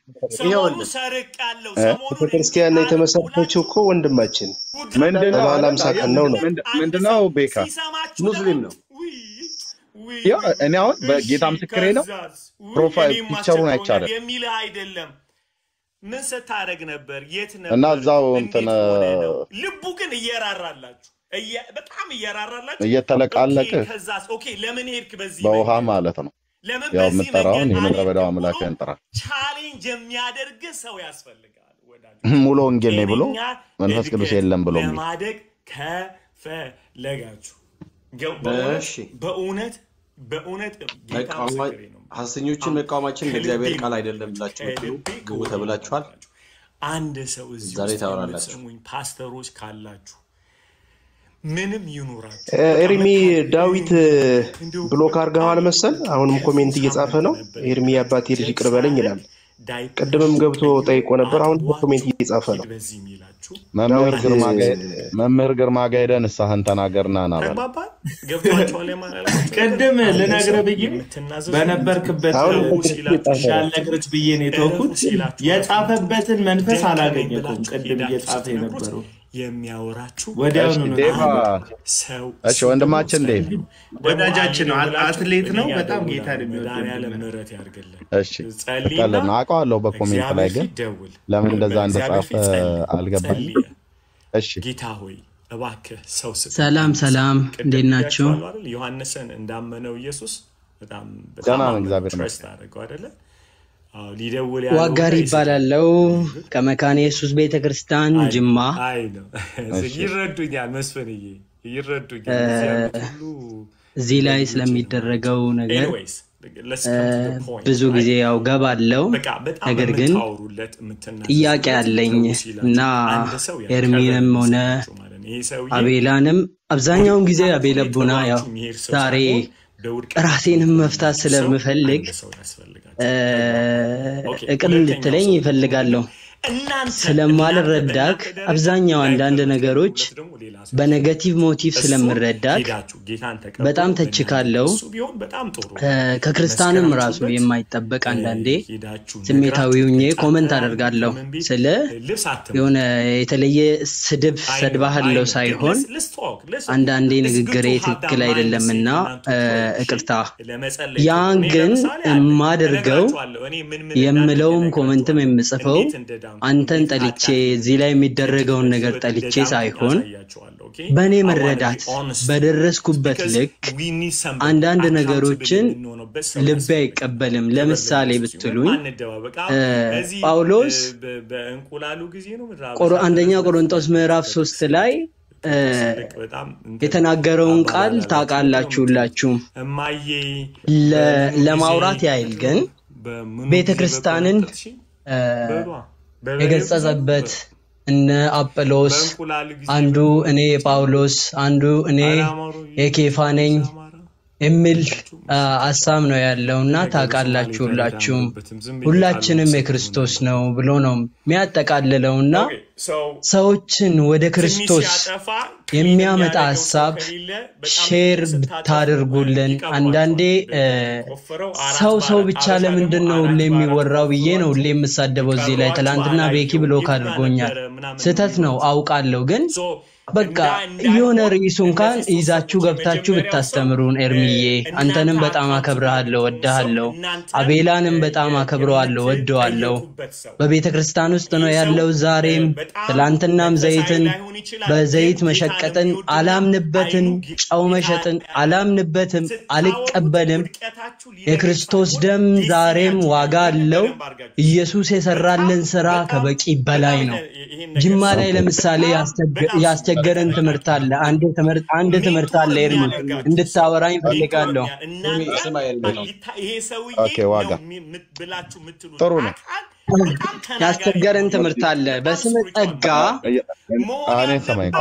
ክርስቲያን ላይ ተመሰረተችው እኮ ወንድማችን ምንድነው? አላምሳ ቀን ነው ምንድነው? ቤካ ሙስሊም ነው። ያ እኔ አሁን በጌታ ምስክሬ ነው። ፕሮፋይል ፒክቸሩን አይቻለም የሚል አይደለም። ምን ስታረግ ነበር? የት ነበር? እና እዛው እንትን ልቡ ግን እየራራላችሁ በጣም እየራራላችሁ እየተለቃለቀ ከዛስ ኦኬ ለምን ሄድክ? በዚህ በውሃ ማለት ነው። ያው የምጠራውን የምድረ በዳው አምላክ እንጠራ ቻሌንጅ የሚያደርግ ሰው ያስፈልጋል። ሙሉ ወንጌል ነው ብሎ መንፈስ ቅዱስ የለም ብሎ ለማደግ ከፈለጋችሁ በእውነት ሐሰተኞችን መቃወማችን ለእግዚአብሔር ቃል አይደለም ብላችሁ ግቡ ተብላችኋል። አንድ ሰው እዚህ ዛሬ ታወራላችሁ። ፓስተሮች ካላችሁ ምንም ይኑራችሁ። ኤርሚ ዳዊት ብሎክ አርጋዋል መሰል። አሁንም ኮሜንት እየጻፈ ነው። ኤርሚ አባቴ ልጅ ይቅር በለኝ ይላል። ቀድመም ገብቶ ጠይቆ ነበር። አሁን ኮሜንት እየጻፈ ነው። መምህር ግርማ ጋር ንስሐን ተናገርና ናባል ቀደም ልነግርህ ብዬ በነበርክበት ሻለግርት ብዬ ነው የተውኩት። የጻፈበትን መንፈስ አላገኘኩም። ቀደም እየጻፈ የነበረው የሚያወራችሁ ወዲያውኑ ሰው እሺ ወንድማችን ዴቭ ወዳጃችን ነው፣ አትሌት ነው። በጣም ጌታን የሚወድ ምህረት ያርግልን። እሺ ተቀለና አውቃለሁ። በኮሜንት ላይ ግን ለምን እንደዛ እንደጻፈ አልገባኝ። እሺ ጌታ ሆይ እባክህ ሰው ሰላም እንዴት ናችሁ? ዮሐንስን እንዳመነው ኢየሱስ በጣም እግዚአብሔር ይመስገን አይደለ? ሊደውል ዋጋሪ ይባላልው ከመካነ ኢየሱስ ቤተክርስቲያን ጅማ። አይ ነው ይረዱኛል፣ መስፍንዬ ይረዱኛል። እዚህ ላይ ስለሚደረገው ነገር ብዙ ጊዜ ያው ገባለው። ነገር ግን ጥያቄ አለኝ እና ኤርሚንም ሆነ አቤላንም አብዛኛውን ጊዜ አቤለቡና ያው ዛሬ ራሴንም መፍታት ስለምፈልግ እቅድ እንድትለኝ ይፈልጋለሁ። ስለማልረዳክ አብዛኛው አንዳንድ ነገሮች በኔጌቲቭ ሞቲቭ ስለምረዳክ በጣም ተችካለው። ከክርስቲያንም ራሱ የማይጠበቅ አንዳንዴ ስሜታዊውኝ ኮሜንት አደርጋለሁ። ስለ የሆነ የተለየ ስድብ ሰድባለው ሳይሆን አንዳንዴ ንግግሬ ትክክል አይደለምና እቅርታ። ያን ግን ማደርገው የምለውም ኮሜንትም የምጽፈው አንተን ጠልቼ እዚህ ላይ የሚደረገውን ነገር ጠልቼ ሳይሆን በኔ መረዳት በደረስኩበት ልክ አንዳንድ ነገሮችን ልቤ አይቀበልም። ለምሳሌ ብትሉኝ ጳውሎስ አንደኛ ቆሮንቶስ ምዕራፍ 3 ላይ የተናገረውን ቃል ታውቃላችሁላችሁ። ለማውራት ያይል ግን ቤተክርስቲያንን የገጸጸበት እነ አጵሎስ አንዱ እኔ ጳውሎስ አንዱ እኔ የኬፋ ነኝ የሚል አሳም ነው ያለውና ታውቃላችሁላችሁ ሁላችንም የክርስቶስ ነው ብሎ ነው የሚያጠቃልለውና ሰዎችን ወደ ክርስቶስ የሚያመጣ ሐሳብ ሼር ብታደርጉልን። አንዳንዴ ሰው ብቻ ለምንድነው ለሚወራው ብዬ ነው ለምሳደበው እዚህ ላይ ትላንትና ቤኪ ብሎክ አድርጎኛል። ስህተት ነው አውቃለሁ። ግን በቃ የሆነ ርዕሱን ካን ይዛችሁ ገብታችሁ ብታስተምሩን ኤርሚዬ አንተንም በጣም አከብራለሁ ወደሃለሁ አቤላንም በጣም አከብረዋለሁ ወደዋለሁ በቤተክርስቲያን ውስጥ ነው ያለው ዛሬም ትላንትናም ዘይትን በዘይት መሸቀጥን አላምንበትን ጫው መሸጥን አላምንበትም አልቀበልም የክርስቶስ ደም ዛሬም ዋጋ አለው ኢየሱስ የሰራልን ስራ ከበቂ በላይ ነው ጅማ ላይ ለምሳሌ ያስቸገረን ትምህርት አለ አንድ ትምህርት አለ ኤርሚ እንድታወራኝ ፈልጋለሁ ይሄ ሰውዬ ኦኬ ዋጋ ብላችሁ ምትሉ ጥሩ ነው ያስቸገረን ትምህርት አለ በስም ጠጋ እኔ ሰማይ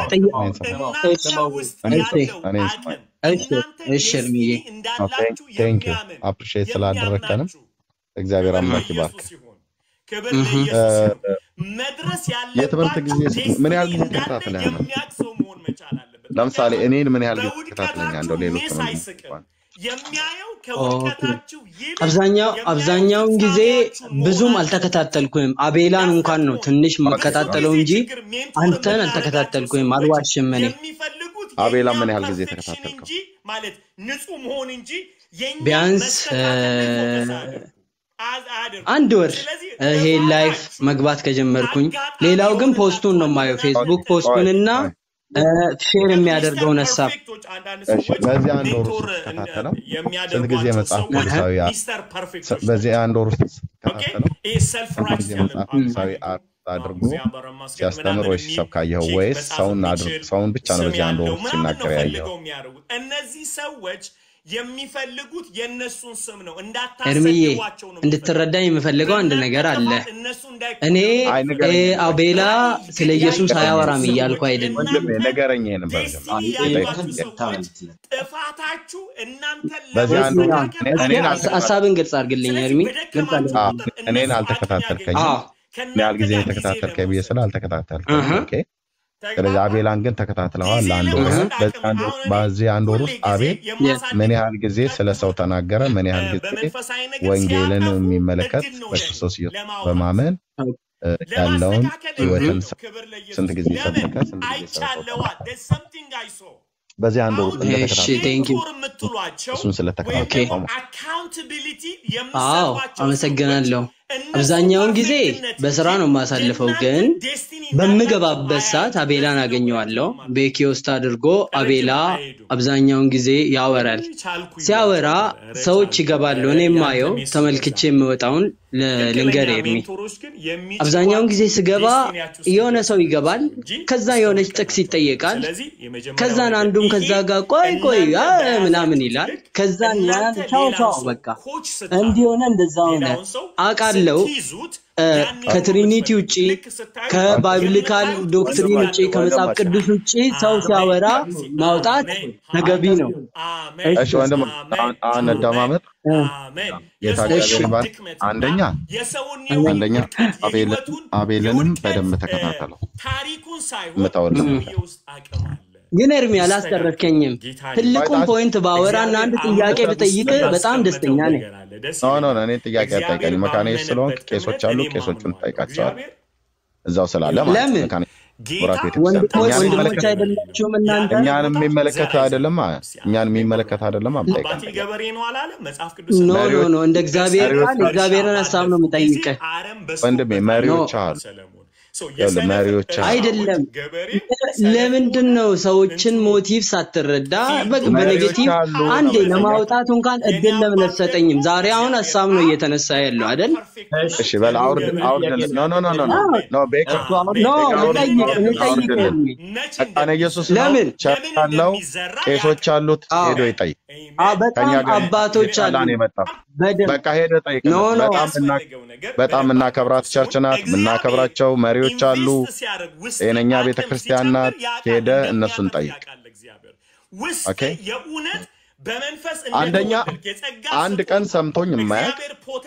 እሺ ኤርሚዬ ቴንክ ዩ አፕሪሺየት ስላደረከንም እግዚአብሔር አምላክ ይባርክ ክብር መድረስ ያለ የትምህርት ጊዜ ምን ያህል ጊዜ ተከታተለህ ነው ለምሳሌ እኔን ምን ያህል ጊዜ ተከታተለኝ እንደው ሌሎች የሚያየው ከወጣታችሁ አብዛኛውን ጊዜ ብዙም አልተከታተልኩም አቤላን እንኳን ነው ትንሽ መከታተለው እንጂ አንተን አልተከታተልኩም አልዋሽም እኔ አቤላ ምን ያህል ጊዜ ተከታተልከው ማለት ንጹህ መሆን እንጂ ቢያንስ አንድ ወር ይሄ ላይፍ መግባት ከጀመርኩኝ ሌላው ግን ፖስቱን ነው ማየው ፌስቡክ ፖስቱንና ሼር የሚያደርገው ነሳብ በዚህ አንድ ወር ተከታተለው ስንት ጊዜ መጽሐፍ ቅዱሳዊ በዚህ አንድ ወር ተከታተለው ስንት ጊዜ መጽሐፍ ቅዱሳዊ አድርጎ ሲያስተምር ወይስ ሲሰብካየው ወይስ ሰውን ብቻ ነው በዚህ አንድ ወር ሲናገር ያየው እነዚህ ሰዎች የሚፈልጉት የነሱን ስም ነው እንዳታሰደዋቸው ነው እንድትረዳኝ የምፈልገው አንድ ነገር አለ እኔ አቤላ ስለ ኢየሱስ አያወራም ይያልኩ አይደለም ነገረኛ ነበር ጥፋታችሁ እናንተ በዚያ ሐሳብን ግልጽ አድርግልኝ ኤርሚ ግልጽ እኔን አልተከታተልከኝም ያል ጊዜ ተከታተልከኝ በየሰላ አልተከታተልከኝ ኦኬ ስለዚህ አቤላን ግን ተከታትለዋል ለአንድ ወር በዚህ አንድ ወር ውስጥ አቤል ምን ያህል ጊዜ ስለሰው ተናገረ ምን ያህል ጊዜ ወንጌልን የሚመለከት በክርስቶስ በማመን ያለውን ህይወትን ስንት ጊዜ ሰበከ ስንት ጊዜ ሰበከ በዚህ አንድ ወር እሺ ቴንክ ዩ እሱን ስለተከታተለው አካውንታቢሊቲ አመሰግናለሁ አብዛኛውን ጊዜ በስራ ነው ማሳልፈው ግን በመገባበት ሰዓት አቤላን አገኘዋለሁ በኪዮስት አድርጎ አቤላ አብዛኛውን ጊዜ ያወራል ሲያወራ ሰዎች ይገባሉ እኔም ማየው ተመልክቼ የምወጣውን ለልንገር ኤርሚ አብዛኛውን ጊዜ ስገባ የሆነ ሰው ይገባል ከዛ የሆነች ጥቅስ ይጠየቃል ከዛን አንዱም ከዛ ጋር ቆይ ምናምን ይላል ከዛን ያን ቻው በቃ እንዲሆነ እንደዛው ነው አቃለው ከትሪኒቲ ውጪ ከባይብሊካል ዶክትሪን ውጪ ከመጽሐፍ ቅዱስ ውጪ ሰው ሲያወራ ማውጣት ተገቢ ነው እሺ ወንድም አነዳማመጥ የታገበ አንደኛ አቤልንም በደንብ ተከታተለው ታሪኩን ሳይሆን ግን ኤርሚ አላስተረከኝም ትልቁን ፖይንት ባወራና አንድ ጥያቄ ብጠይቅ በጣም ደስተኛ ነኝ ኖ እኔ ጥያቄ አጠይቀኝ መካኔ ስለሆን ቄሶች አሉ ቄሶቹን ጠይቃቸዋል እዛው ስላለ ማለት ነው ወንድሞች አይደላችሁም እናንተ እኛንም የሚመለከት አይደለም እኛንም የሚመለከት አይደለም አባቴ ገበሬ ነው አላለ መጽሐፍ ቅዱስ ኖ እንደ እግዚአብሔር ቃል እግዚአብሔርን ሐሳብ ነው የምጠይቀው ወንድሜ መሪዎች አሉ ለማሪዎች አይደለም ለምንድነው ሰዎችን ሞቲቭ ሳትረዳ በኔጌቲቭ አንዴ ለማውጣት እንኳን እድል ለምን ተሰጠኝም ዛሬ አሁን ሐሳብ ነው እየተነሳ ያለው አይደል እሺ በል አውርድ ኖ ቤክ አነ ኢየሱስ ለምን ቻላው ቄሶች አሉት ሄዶ ይጠይቅ በጣም አባቶች አሉ በቃ ሄደ ጠይቅ በጣም እናከብራት ቸርች ናት እናከብራቸው መሪዎች አሉ ጤነኛ ቤተክርስቲያን ናት ሄደ እነሱን ጠይቅ ኦኬ በመንፈስ እንደኛ አንድ ቀን ሰምቶኝ ማያቅ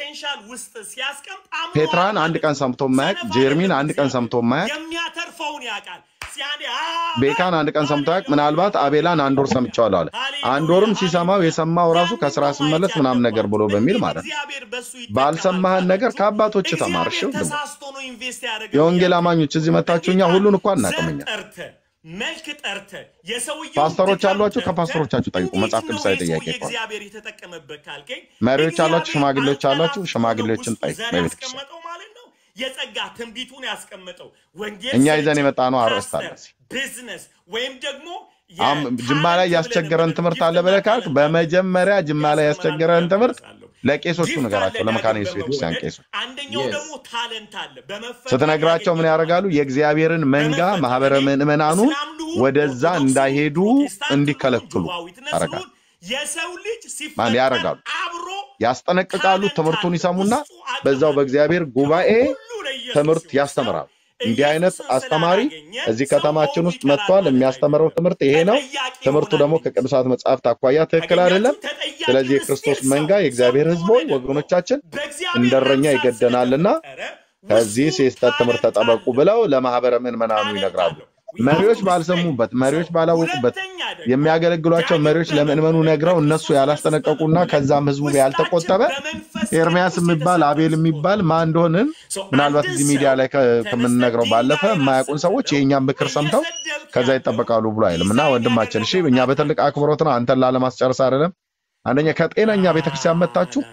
ፔትራን አንድ ቀን ሰምቶ ማያቅ ጄርሚን አንድ ቀን ሰምቶ ማያቅ የሚያተርፈውን ያቃል ቤካን አንድ ቀን ሰምቶ ያቅ ምናልባት አቤላን አንድ ወር ሰምቻለሁ አለ አንድ ወርም ሲሰማው የሰማው ራሱ ከስራ ሲመለስ ምናምን ነገር ብሎ በሚል ማለት ባልሰማህን ነገር ከአባቶች ተማርሽው የወንጌል አማኞች እዚህ መታችሁኛ ሁሉን እንኳን እናቀመኛ መልክ ጠርተ የሰውየው ፓስተሮች አሏችሁ ከፓስተሮቻችሁ ጠይቁ መጽሐፍ ቅዱሳዊ ጥያቄ ነው እግዚአብሔር የተጠቀመበት ካልከኝ መሪዎች አሏችሁ ሽማግሌዎች አሏችሁ ሽማግሌዎችን ጠይቁ ያስቀመጠው ማለት ነው የጸጋ ትንቢቱን ያስቀመጠው ወንጌል እኛ ይዘን የመጣነው አረስታ ቢዝነስ ወይም ደግሞ ጅማ ላይ ያስቸገረን ትምህርት አለ በለካክ በመጀመሪያ ጅማ ላይ ያስቸገረን ትምህርት ለቄሶቹ ነገራቸው ለመካነ ኢየሱስ ቤተክርስቲያን ቄሶች አንደኛው ደግሞ ታለንት አለ ስትነግራቸው ምን ያደርጋሉ የእግዚአብሔርን መንጋ ማህበረ ምእመናኑ ወደዛ እንዳይሄዱ እንዲከለክሉ ያደርጋሉ የሰው ልጅ ሲፈጠር ያደርጋሉ ያስጠነቅቃሉ ትምህርቱን ይሰሙና በዛው በእግዚአብሔር ጉባኤ ትምህርት ያስተምራሉ እንዲህ አይነት አስተማሪ እዚህ ከተማችን ውስጥ መጥቷል የሚያስተምረው ትምህርት ይሄ ነው ትምህርቱ ደግሞ ከቅዱሳት መጻሕፍት አኳያ ትክክል አይደለም ስለዚህ የክርስቶስ መንጋ የእግዚአብሔር ሕዝቦች ወገኖቻችን እንደረኛ ይገደናልና ከዚህ ሲስተት ትምህርት ተጠበቁ ብለው ለማህበረ ምእመናኑ ይነግራሉ መሪዎች ባልሰሙበት መሪዎች ባላወቁበት የሚያገለግሏቸው መሪዎች ለምእመኑ ነግረው እነሱ ያላስጠነቀቁና ከዛም ህዝቡ ያልተቆጠበ ኤርሚያስ የሚባል አቤል የሚባል ማን እንደሆነን ምናልባት እዚህ ሚዲያ ላይ ከምንነግረው ባለፈ የማያውቁን ሰዎች የኛም ምክር ሰምተው ከዛ ይተበቃሉ ብሎ አይልምና ወንድማችን እሺ እኛ በትልቅ አክብሮት ነው አንተን ላለማስጨረስ አይደለም አንደኛ ከጤናኛ ቤተክርስቲያን መጣችሁ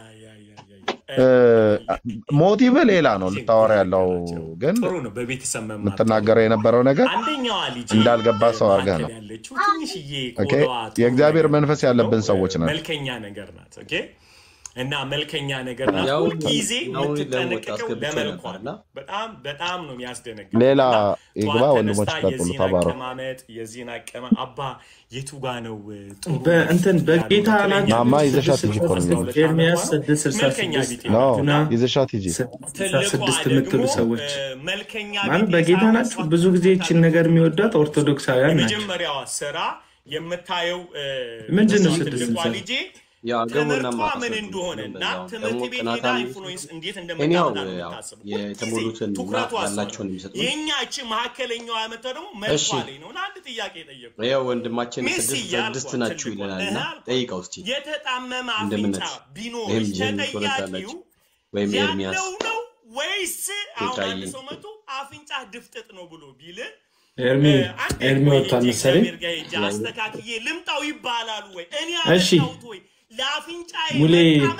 ሞቲቭ ሌላ ነው ልታወራ ያለው ግን ጥሩ ነው በቤተሰብ መማር የምትናገረው የነበረው ነገር እንዳልገባ ሰው አድርገህ ነው ኦኬ የእግዚአብሔር መንፈስ ያለብን ሰዎች ነን መልከኛ ነገር ናት ኦኬ እና መልከኛ ነገር ናት ጊዜ የምትጠነቀቀው ለመልኳ በጣም ነው የሚያስደነግጥ ሌላ ይግባ ወንድሞች ቀጥሉ ተባረኩ ማመጥ የዚህን አቀማ አባ የቱ ጋ ነው በእንትን በጌታ ላይ ማማ ይዘሻት እንጂ ኮርሚው ኤርሚያስ 666 ነው ይዘሻት እንጂ 6 የምትሉ ሰዎች ማለት በጌታ ናችሁ ብዙ ጊዜ እቺን ነገር የሚወዳት ኦርቶዶክሳውያን ናቸው መጀመሪያው ስራ የምታየው ምንድነው 666 ያ ገሙና ምን እንደሆነና ትምህርት ቤት ሄዳ ኢንፍሉዌንስ እንዴት እንደምታመጣው የተሞሉትን ያላቸውን የሚሰጡ የኛቺ ማከለኛው ያመጣው ደግሞ መልኳሌ ነው አንድ ጥያቄ ጠየቁ ያው ወንድማችን 6 ናችሁ ይለናልና ጠይቀው እስቲ የተጣመመ አፍንጫ ቢኖር ተጠያቂው ወይም ኤርሚያስ ነው ወይስ አሁን ሰው መጡ አፍንጫ ድፍጥጥ ነው ብሎ ቢል ኤርሚ ወጣ መሰለኝ አስተካክዬ ልምጣው ይባላል ወይ እኔ እሺ ለአፍንጫዬ ሙሌ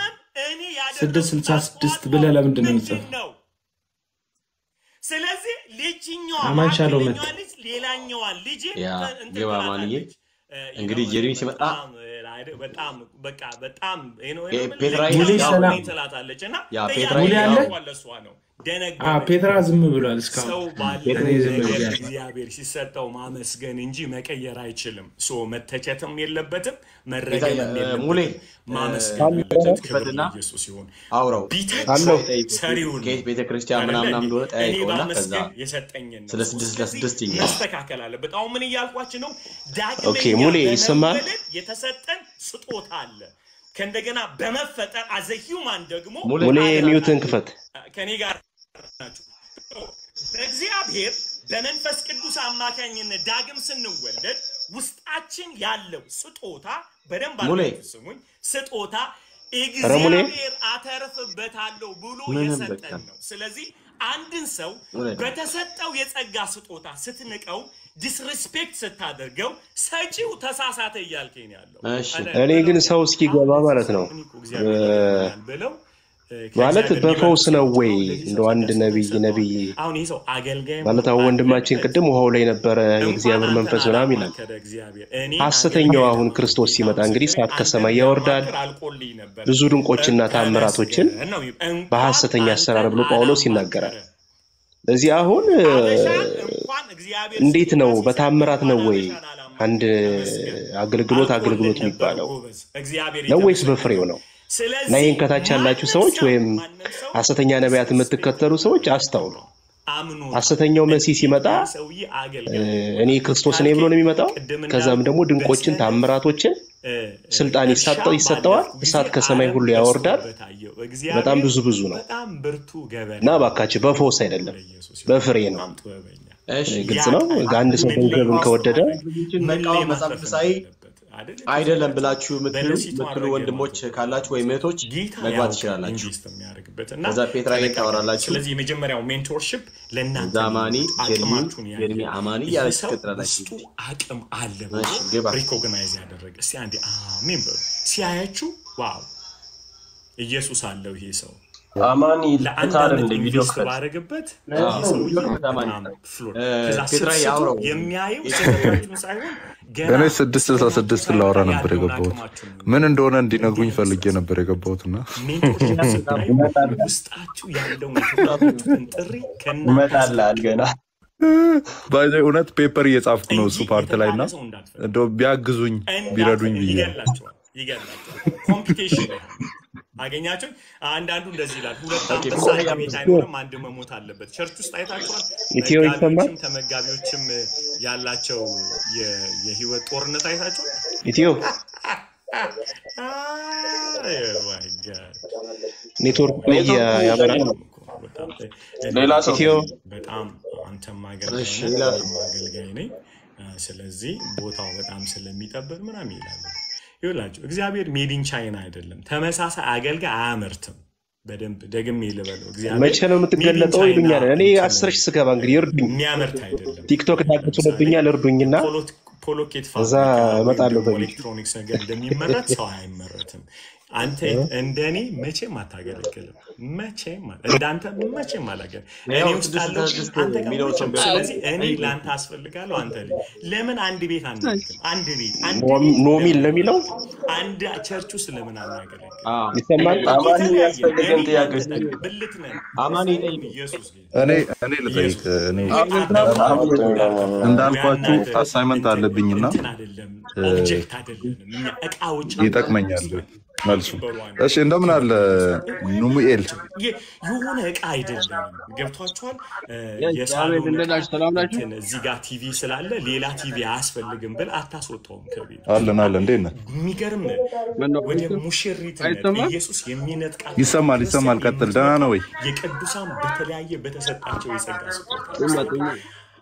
666 ብለህ ለምንድን ነው የምትጽፈው ስለዚህ ልጅኛዋ አማንቻለው መጣ ሌላኛዋ ልጅ ያ ገባ ማንዬ እንግዲህ ጀሪሚ ሲመጣ በጣም ሙሌ ሰላም ተላታለችና ያ ፔትራ ወለሷ ነው ፔትራ ዝም ብሏል እስካሁን ሰው ባለ እግዚአብሔር ሲሰጠው ማመስገን እንጂ መቀየር አይችልም ሶ መተቸትም የለበትም መረገም የለበትም ሙሌ ማመስገን ፈድና ኢየሱስ ይሁን አውራው አለው ሰሪው ጌት ቤተክርስቲያን ምናምን እንደሆነ ጠይቀውና ከዛ የሰጠኝን ስለ 6 ይኛል መስተካከል አለበት አሁን ምን እያልኳችሁ ነው ኦኬ ሙሌ ይሰማል የተሰጠን ስጦታ አለ ከእንደገና በመፈጠር አዘ ሂውማን ደግሞ ሙሌ ሚውትን ክፈት ከኔ ጋር ናችሁ በእግዚአብሔር በመንፈስ ቅዱስ አማካኝነት ዳግም ስንወለድ ውስጣችን ያለው ስጦታ በደንብ አልተሰሙኝ ስጦታ እግዚአብሔር አተርፍበታለሁ ብሎ የሰጠን ነው ስለዚህ አንድን ሰው በተሰጠው የጸጋ ስጦታ ስትንቀው ዲስሪስፔክት ስታደርገው ሰጪው ተሳሳተ እያልከኝ ያለው እኔ ግን ሰው እስኪገባ ማለት ነው ማለት በፈውስ ነው ወይ እንደው አንድ ነብይ አሁን ይሄ ሰው አገልጋይ ማለት አሁን ወንድማችን ቅድም ውሃው ላይ ነበረ የእግዚአብሔር መንፈስ ምናምን ይላል ሐሰተኛው አሁን ክርስቶስ ሲመጣ እንግዲህ ሰዓት ከሰማይ ያወርዳል ብዙ ድንቆችና ታምራቶችን በሐሰተኛ አሰራር ብሎ ጳውሎስ ይናገራል ለዚህ አሁን እንዴት ነው በታምራት ነው ወይ አንድ አገልግሎት የሚባለው ነው ወይስ በፍሬው ነው ናይን ከታች ያላችሁ ሰዎች ወይም ሐሰተኛ ነቢያት የምትከተሉ ሰዎች አስተውሉ ሐሰተኛው መሲህ ሲመጣ እኔ ክርስቶስ ነኝ ብሎ ነው የሚመጣው ከዛም ደግሞ ድንቆችን ታምራቶችን ስልጣን ይሰጠዋል እሳት ከሰማይ ሁሉ ያወርዳል በጣም ብዙ ነው እና ባካችሁ በፈውስ አይደለም በፍሬ ነው ግልጽ ነው አንድ ሰው ገንዘብን ከወደደ መቃወም መጽሐፍ ቅዱሳዊ አይደለም ብላችሁ የምትሉ ወንድሞች ካላችሁ ወይ እህቶች መግባት ትችላላችሁ። ከዛ ፔትራ ላይ ታወራላችሁ። ስለዚህ የመጀመሪያው ሜንቶርሺፕ ለእናንተ ዛማኒ ጀርሚ አማኒ ያስከትራላችሁ አቅም አለ ሪኮግናይዝ ያደረገ እስቲ አንዴ አሜን በሉ። ሲያያችሁ ዋው ኢየሱስ አለው ይሄ ሰው አማኒ ለአንዳንድ እንደ ቪዲዮ ባረገበት ፔትራ ያወራው የሚያየው ሰዎችን ሳይሆን እኔ 666 ላወራ ነበር የገባሁት ምን እንደሆነ እንዲነግሩኝ ፈልጌ ነበር የገባሁትና ውስጣችሁ ያለው ተጣጣቱን ጥሪ ከመጣላል ገና ባይዘ እውነት ፔፐር እየጻፍኩ ነው እሱ ፓርት ላይና እንደው ቢያግዙኝ ቢረዱኝ ይገላችሁ ኮምፕሊኬሽን አገኛችሁ አንዳንዱ እንደዚህ ይላል ሁለት አንበሳ ቤት አይኖርም አንድ መሞት አለበት ቸርች ውስጥ አይታችኋል ኢትዮ ይሰማል ተመጋቢዎችም ያላቸው የህይወት ጦርነት አይታችኋል ኢትዮ ኔትወርክ ያበራል ሌላ ሰው ኢትዮ በጣም አንተም አገልጋይ ነኝ ስለዚህ ቦታው በጣም ስለሚጠበቅ ምናምን ይላል ይላችሁ እግዚአብሔር ሜዲን ቻይና አይደለም ተመሳሳይ አገልጋይ አያመርትም በደንብ ደግሜ ልበለው እግዚአብሔር መቼ ነው የምትገለጠው ይሉኛል እኔ 10 ሺህ ስገባ እንግዲህ ይርዱኝ የሚያመርት አይደለም ቲክቶክ ታቀጥሎብኛል ይርዱኝና ፖሎኬት እዛ እመጣለሁ በኤሌክትሮኒክስ ነገር እንደሚመረት ሰው አይመረትም አንተ እንደኔ መቼም አታገለግልም መቼም እንዳንተ መቼም አላገል እኔ ውስጥ አለው አንተ ጋር ስለዚህ እኔ ላንተ አስፈልጋለሁ አንተ ለምን አንድ ቤት አንድ ቤት ኖሚል ለሚለው አንድ ቸርች ውስጥ ለምን አናገለግል ይሰማል አማኒ ያስፈልገን ጥያቄዎች ብልት ነን አማኒ ኢየሱስ እኔ ልጠይቅ እኔ እንዳልኳችሁ አሳይመንት አለብኝና ኦብጀክት አይደለም እቃዎች ይጠቅመኛል መልሱ እሺ እንደምን አለ ኑሙኤል የሆነ እቃ አይደለም ገብቷችኋል የሳሎን እንደናችሁ ሰላም ናችሁ እዚህ ጋር ቲቪ ስላለ ሌላ ቲቪ አያስፈልግም ብል አታስወጣውም ከቤት አለን እንዴት ነህ የሚገርም ወደ ሙሽሪት ኢየሱስ የሚነጥቃት ይሰማል ቀጥል ደህና ነው ወይ የቅዱሳን በተለያየ በተሰጣቸው የጸጋ ስጦታ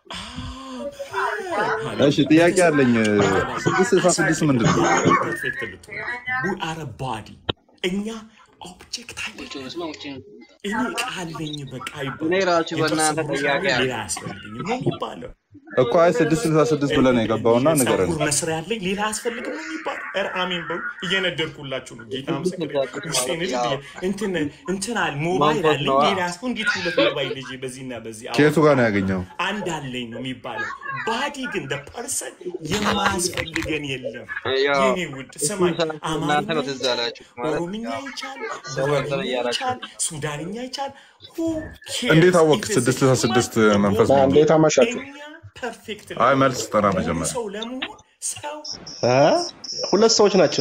እሺ ጥያቄ አለኝ 666 ምንድነው ፐርፌክት ልትሆን we are a body እኛ ኦብጀክት አይደለም እኔ ቃልኝ በቃ እኔ ራሱ በእናንተ ጥያቄ ያስፈልግኝ ነው ይባላል እኮ አይ 666 ብለን የገባውና ንገረን መስሪያ ያለኝ ሌላ ያስፈልግም ነው ይባል አሜን በሉ እየነደርኩላችሁ ነው ጌታ ምስክር እንትን አለ ሞባይል አለኝ ሌላ ያስፈልግ እንዴት ሁለት ሞባይል ልጅ በዚህና በዚህ ከየቱ ጋር ነው ያገኘው አንድ አለኝ ነው የሚባለው ባዲ ግን the person የማያስፈልገን የለም የኔ ውድ ሰማይ እናንተ ነው ተዛላችሁ ማለት ኦሮምኛ ይቻል ሱዳንኛ ይቻል እንዴት አወቅ 666 መንፈስ ነው እንዴት አማሻችሁ አይ መልስ ተራ መጀመሪያ ሁለት ሰዎች ናቸው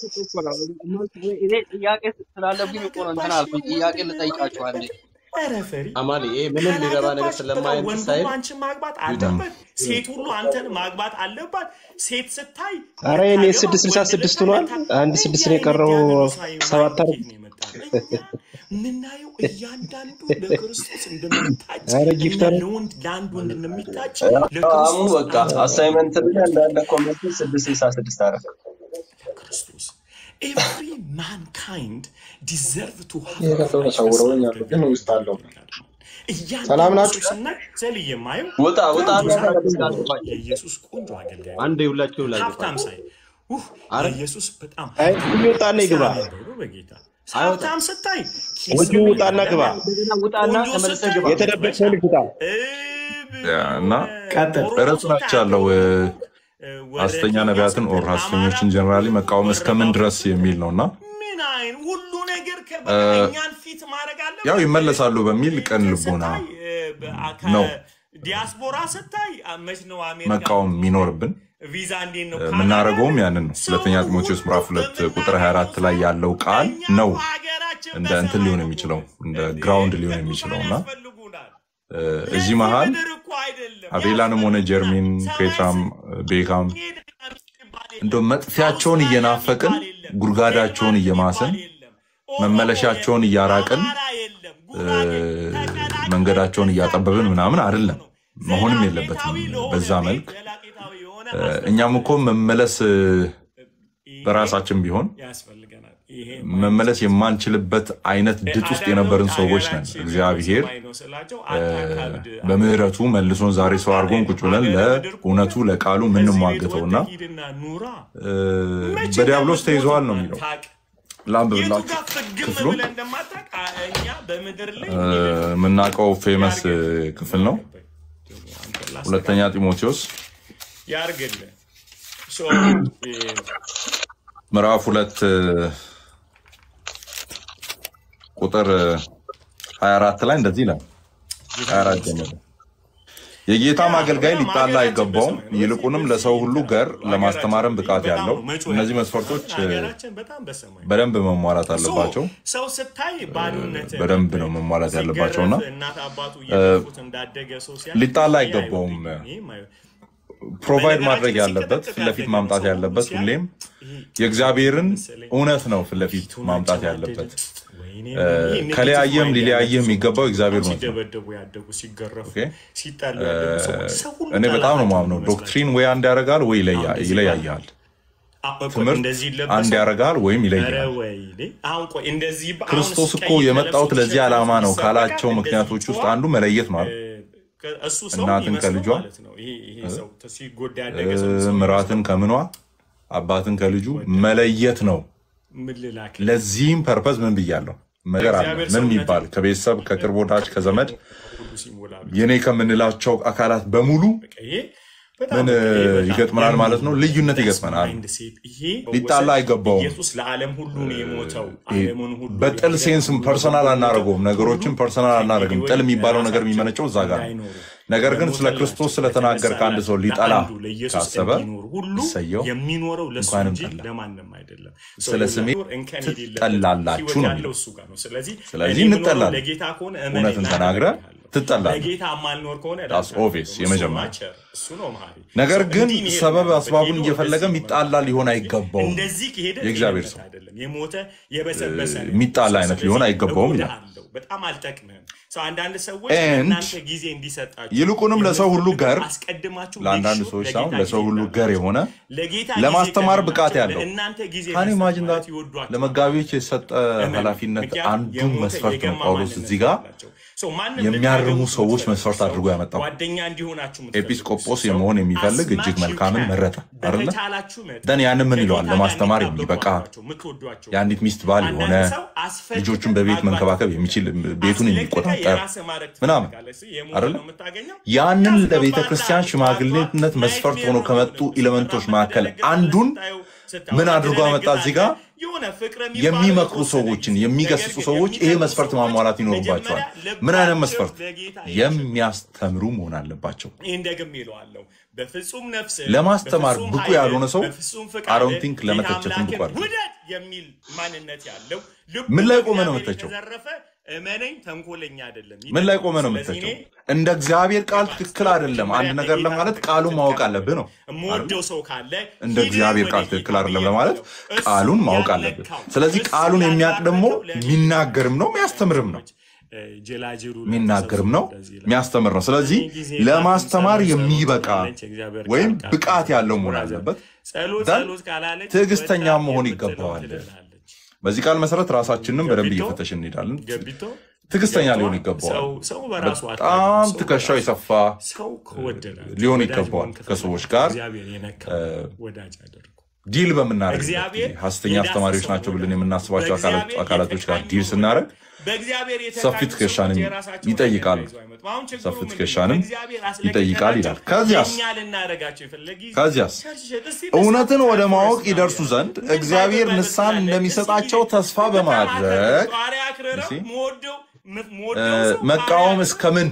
እኔ ጥያቄ ስላለብኝ እኮ ነው እንትን አልኩኝ ጥያቄ ልጠይቃችሁ አንዴ አማሊ ምንም ሊረባ ነገር ስለማይንት ሳይል አንቺ ማግባት አለበት ሴት ሁሉ አንተን ማግባት አለባት ሴት ስታይ አረ እኔ 666 ሆኗል አንድ 6 ነው የቀረው 7 አርብ ምናየው እያንዳንዱ ለክርስቶስ እንደምታጭ አረ ጊፍተር ለወንድ ለአንድ ወንድ እንደሚታጭ ለክርስቶስ በቃ አሳይመንት እንዳለ ኮሜንት 666 አረ ክርስቶስ every mankind deserve to have ሰላም ናችሁ ወጣ ኢየሱስ ቆንጆ አገልጋይ አንዴ ሁላችሁ ላይ ሀብታም ሳይ ኢየሱስ በጣም ይወጣና ይግባ በጌታ ሀብታም ስታይ ወጁ ውጣና ግባ ውጣና ተመለሰ ግባ የተደበቀው ልጅ ውጣ እና ረጽናቻለሁ ሐሰተኛ ነቢያትን ኦር ሐሰተኞችን ጀነራሊ መቃወም እስከምን ድረስ የሚል ነውና ምን አይን ሁሉ ነገር ከበእኛን ፊት ማድረግ አለ ያው ይመለሳሉ በሚል ቀን ልቦና ነው ዲያስፖራ ስታይ መች ነው አሜሪካ መቃወም የሚኖርብን ቪዛ እንዴት ነው ምናረገውም ያንን ነው ሁለተኛ ጢሞቴዎስ ምዕራፍ 2 ቁጥር 24 ላይ ያለው ቃል ነው እንደ እንትን ሊሆን የሚችለው እንደ ግራውንድ ሊሆን የሚችለውና እዚህ መሃል አቤላንም ሆነ ጀርሚን ፔትራም ቤካም እንደው መጥፊያቸውን እየናፈቅን ጉርጋዳቸውን እየማሰን መመለሻቸውን እያራቅን መንገዳቸውን እያጠበብን ምናምን አይደለም መሆንም የለበትም በዛ መልክ እኛም እኮ መመለስ በራሳችን ቢሆን መመለስ የማንችልበት አይነት ድጥ ውስጥ የነበርን ሰዎች ነን። እግዚአብሔር በምህረቱ መልሶን ዛሬ ሰው አድርጎን ቁጭ ብለን ለእውነቱ ለቃሉ ምንሟገተውና በዲያብሎስ ተይዘዋል ነው የሚለው። ላንብብላችሁ ክፍሉን የምናውቀው ፌመስ ክፍል ነው። ሁለተኛ ጢሞቴዎስ ምዕራፍ 2 ቁጥር 24 ላይ እንደዚህ ይላል። 24 ጀምሮ የጌታም አገልጋይ ሊጣላ አይገባውም፣ ይልቁንም ለሰው ሁሉ ገር ለማስተማርም ብቃት ያለው። እነዚህ መስፈርቶች በደንብ መሟላት አለባቸው። በደንብ ነው መሟላት ያለባቸውና ሊጣላ አይገባውም። ፕሮቫይድ ማድረግ ያለበት ፍለፊት ማምጣት ያለበት ሁሌም የእግዚአብሔርን እውነት ነው ፍለፊት ማምጣት ያለበት። ከለያየም ሊለያየም የሚገባው እግዚአብሔር ነው። እኔ በጣም ነው ማምነው ዶክትሪን ወይ አንድ ያደርጋል ወይ ይለያያል። ትምህርት አንድ ያደርጋል ወይም ይለያል። ክርስቶስ እኮ የመጣው ለዚህ ዓላማ ነው ካላቸው ምክንያቶች ውስጥ አንዱ መለየት ነው። እናትን ከልጇ ምራትን ከምኗ አባትን ከልጁ መለየት ነው። ለዚህም ፐርፐዝ ምን ብያለሁ ነገር አለ። ምን ይባል ከቤተሰብ ከቅርብ ወዳጅ ከዘመድ የኔ ከምንላቸው አካላት በሙሉ ምን ይገጥመናል ማለት ነው? ልዩነት ይገጥመናል። ሊጣላ አይገባውም። በጥል ሴንስም ፐርሰናል አናረገውም። ነገሮችን ፐርሰናል አናረግም። ጥል የሚባለው ነገር የሚመነጨው እዛ ጋር ነው። ነገር ግን ስለ ክርስቶስ ስለተናገር ከአንድ ሰው ሊጠላ ካሰበ ሰየው እንኳንም ጠላ ስለ ስሜ ትጠላላችሁ ነው የሚለው። ስለዚህ እንጠላለን። እውነትን ተናግረ ትጠላል። ዳስ ኦቪየስ የመጀመሪያ ነገር ግን ሰበብ አስባቡን እየፈለገ ሚጣላ ሊሆን አይገባውም። የእግዚአብሔር ሰው ሚጣላ አይነት ሊሆን አይገባውም ይላል። በጣም አልጠቅመም ሰው አንዳንድ ሰዎች እናንተ ጊዜ እንዲሰጣችሁ ይልቁንም ለሰው ሁሉ ገር ለአንዳንድ ሰዎች ሳይሆን ለሰው ሁሉ ገር የሆነ ለማስተማር ብቃት ያለው ካን ኢማጂን ዳት ለመጋቢዎች የሰጠ ኃላፊነት አንዱ መስፈርት ነው። ጳውሎስ እዚህ ጋር የሚያርሙ ሰዎች መስፈርት አድርጎ ያመጣው ኤጲስቆጶስ የመሆን የሚፈልግ እጅግ መልካምን መረጠ አይደል? ደን ያንን ምን ይለዋል? ለማስተማር የሚበቃ የአንዲት ሚስት ባል የሆነ ልጆቹን በቤት መንከባከብ የሚችል ቤቱን የሚቆጣጠር ምናምን አይደል? ያንን ለቤተ ክርስቲያን ሽማግሌነት መስፈርት ሆኖ ከመጡ ኤሌመንቶች መካከል አንዱን ምን አድርጎ አመጣ? እዚህ ጋር የሚመክሩ ሰዎችን የሚገስጹ ሰዎች ይሄ መስፈርት ማሟላት ይኖርባቸዋል። ምን አይነት መስፈርት? የሚያስተምሩ መሆን አለባቸው። ለማስተማር ብቁ ያልሆነ ሰው I don't think ለመተቸትም ብቁ አይደለም። ምን ላይ ቆመ ነው መተቸው? ምን ላይ ቆመ ነው መተቸው? እንደ እግዚአብሔር ቃል ትክክል አይደለም አንድ ነገር ለማለት ቃሉን ማወቅ አለብህ ነው። እንደ እግዚአብሔር ቃል ትክክል አይደለም ለማለት ቃሉን ማወቅ አለብህ። ስለዚህ ቃሉን የሚያውቅ ደግሞ የሚናገርም ነው የሚያስተምርም ነው። የሚናገርም ነው የሚያስተምር ነው። ስለዚህ ለማስተማር የሚበቃ ወይም ብቃት ያለው መሆን አለበት። ትዕግስተኛ መሆን ይገባዋል። በዚህ ቃል መሰረት ራሳችንን በደንብ እየፈተሽን እንሄዳለን። ትዕግስተኛ ሊሆን ይገባዋል። በጣም ትከሻው የሰፋ ሊሆን ይገባዋል። ከሰዎች ጋር ዲል በምናደርግበት ጊዜ ሐሰተኛ አስተማሪዎች ናቸው ብለን የምናስባቸው አካላቶች ጋር ዲል ስናደርግ ሰፊ ትከሻንም ይጠይቃል። ሰፊ ትከሻንም ይጠይቃል ይላል። ከዚያስ እውነትን ወደ ማወቅ ይደርሱ ዘንድ እግዚአብሔር ንስሐን እንደሚሰጣቸው ተስፋ በማድረግ መቃወም እስከምን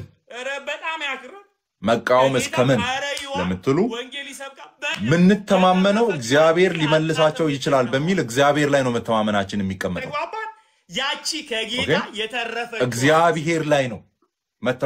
ለምትሉ ምንተማመነው እግዚአብሔር ሊመልሳቸው ይችላል በሚል እግዚአብሔር ላይ ነው መተማመናችን የሚቀመጠው። ያቺ ከጌታ የተረፈ እግዚአብሔር ላይ ነው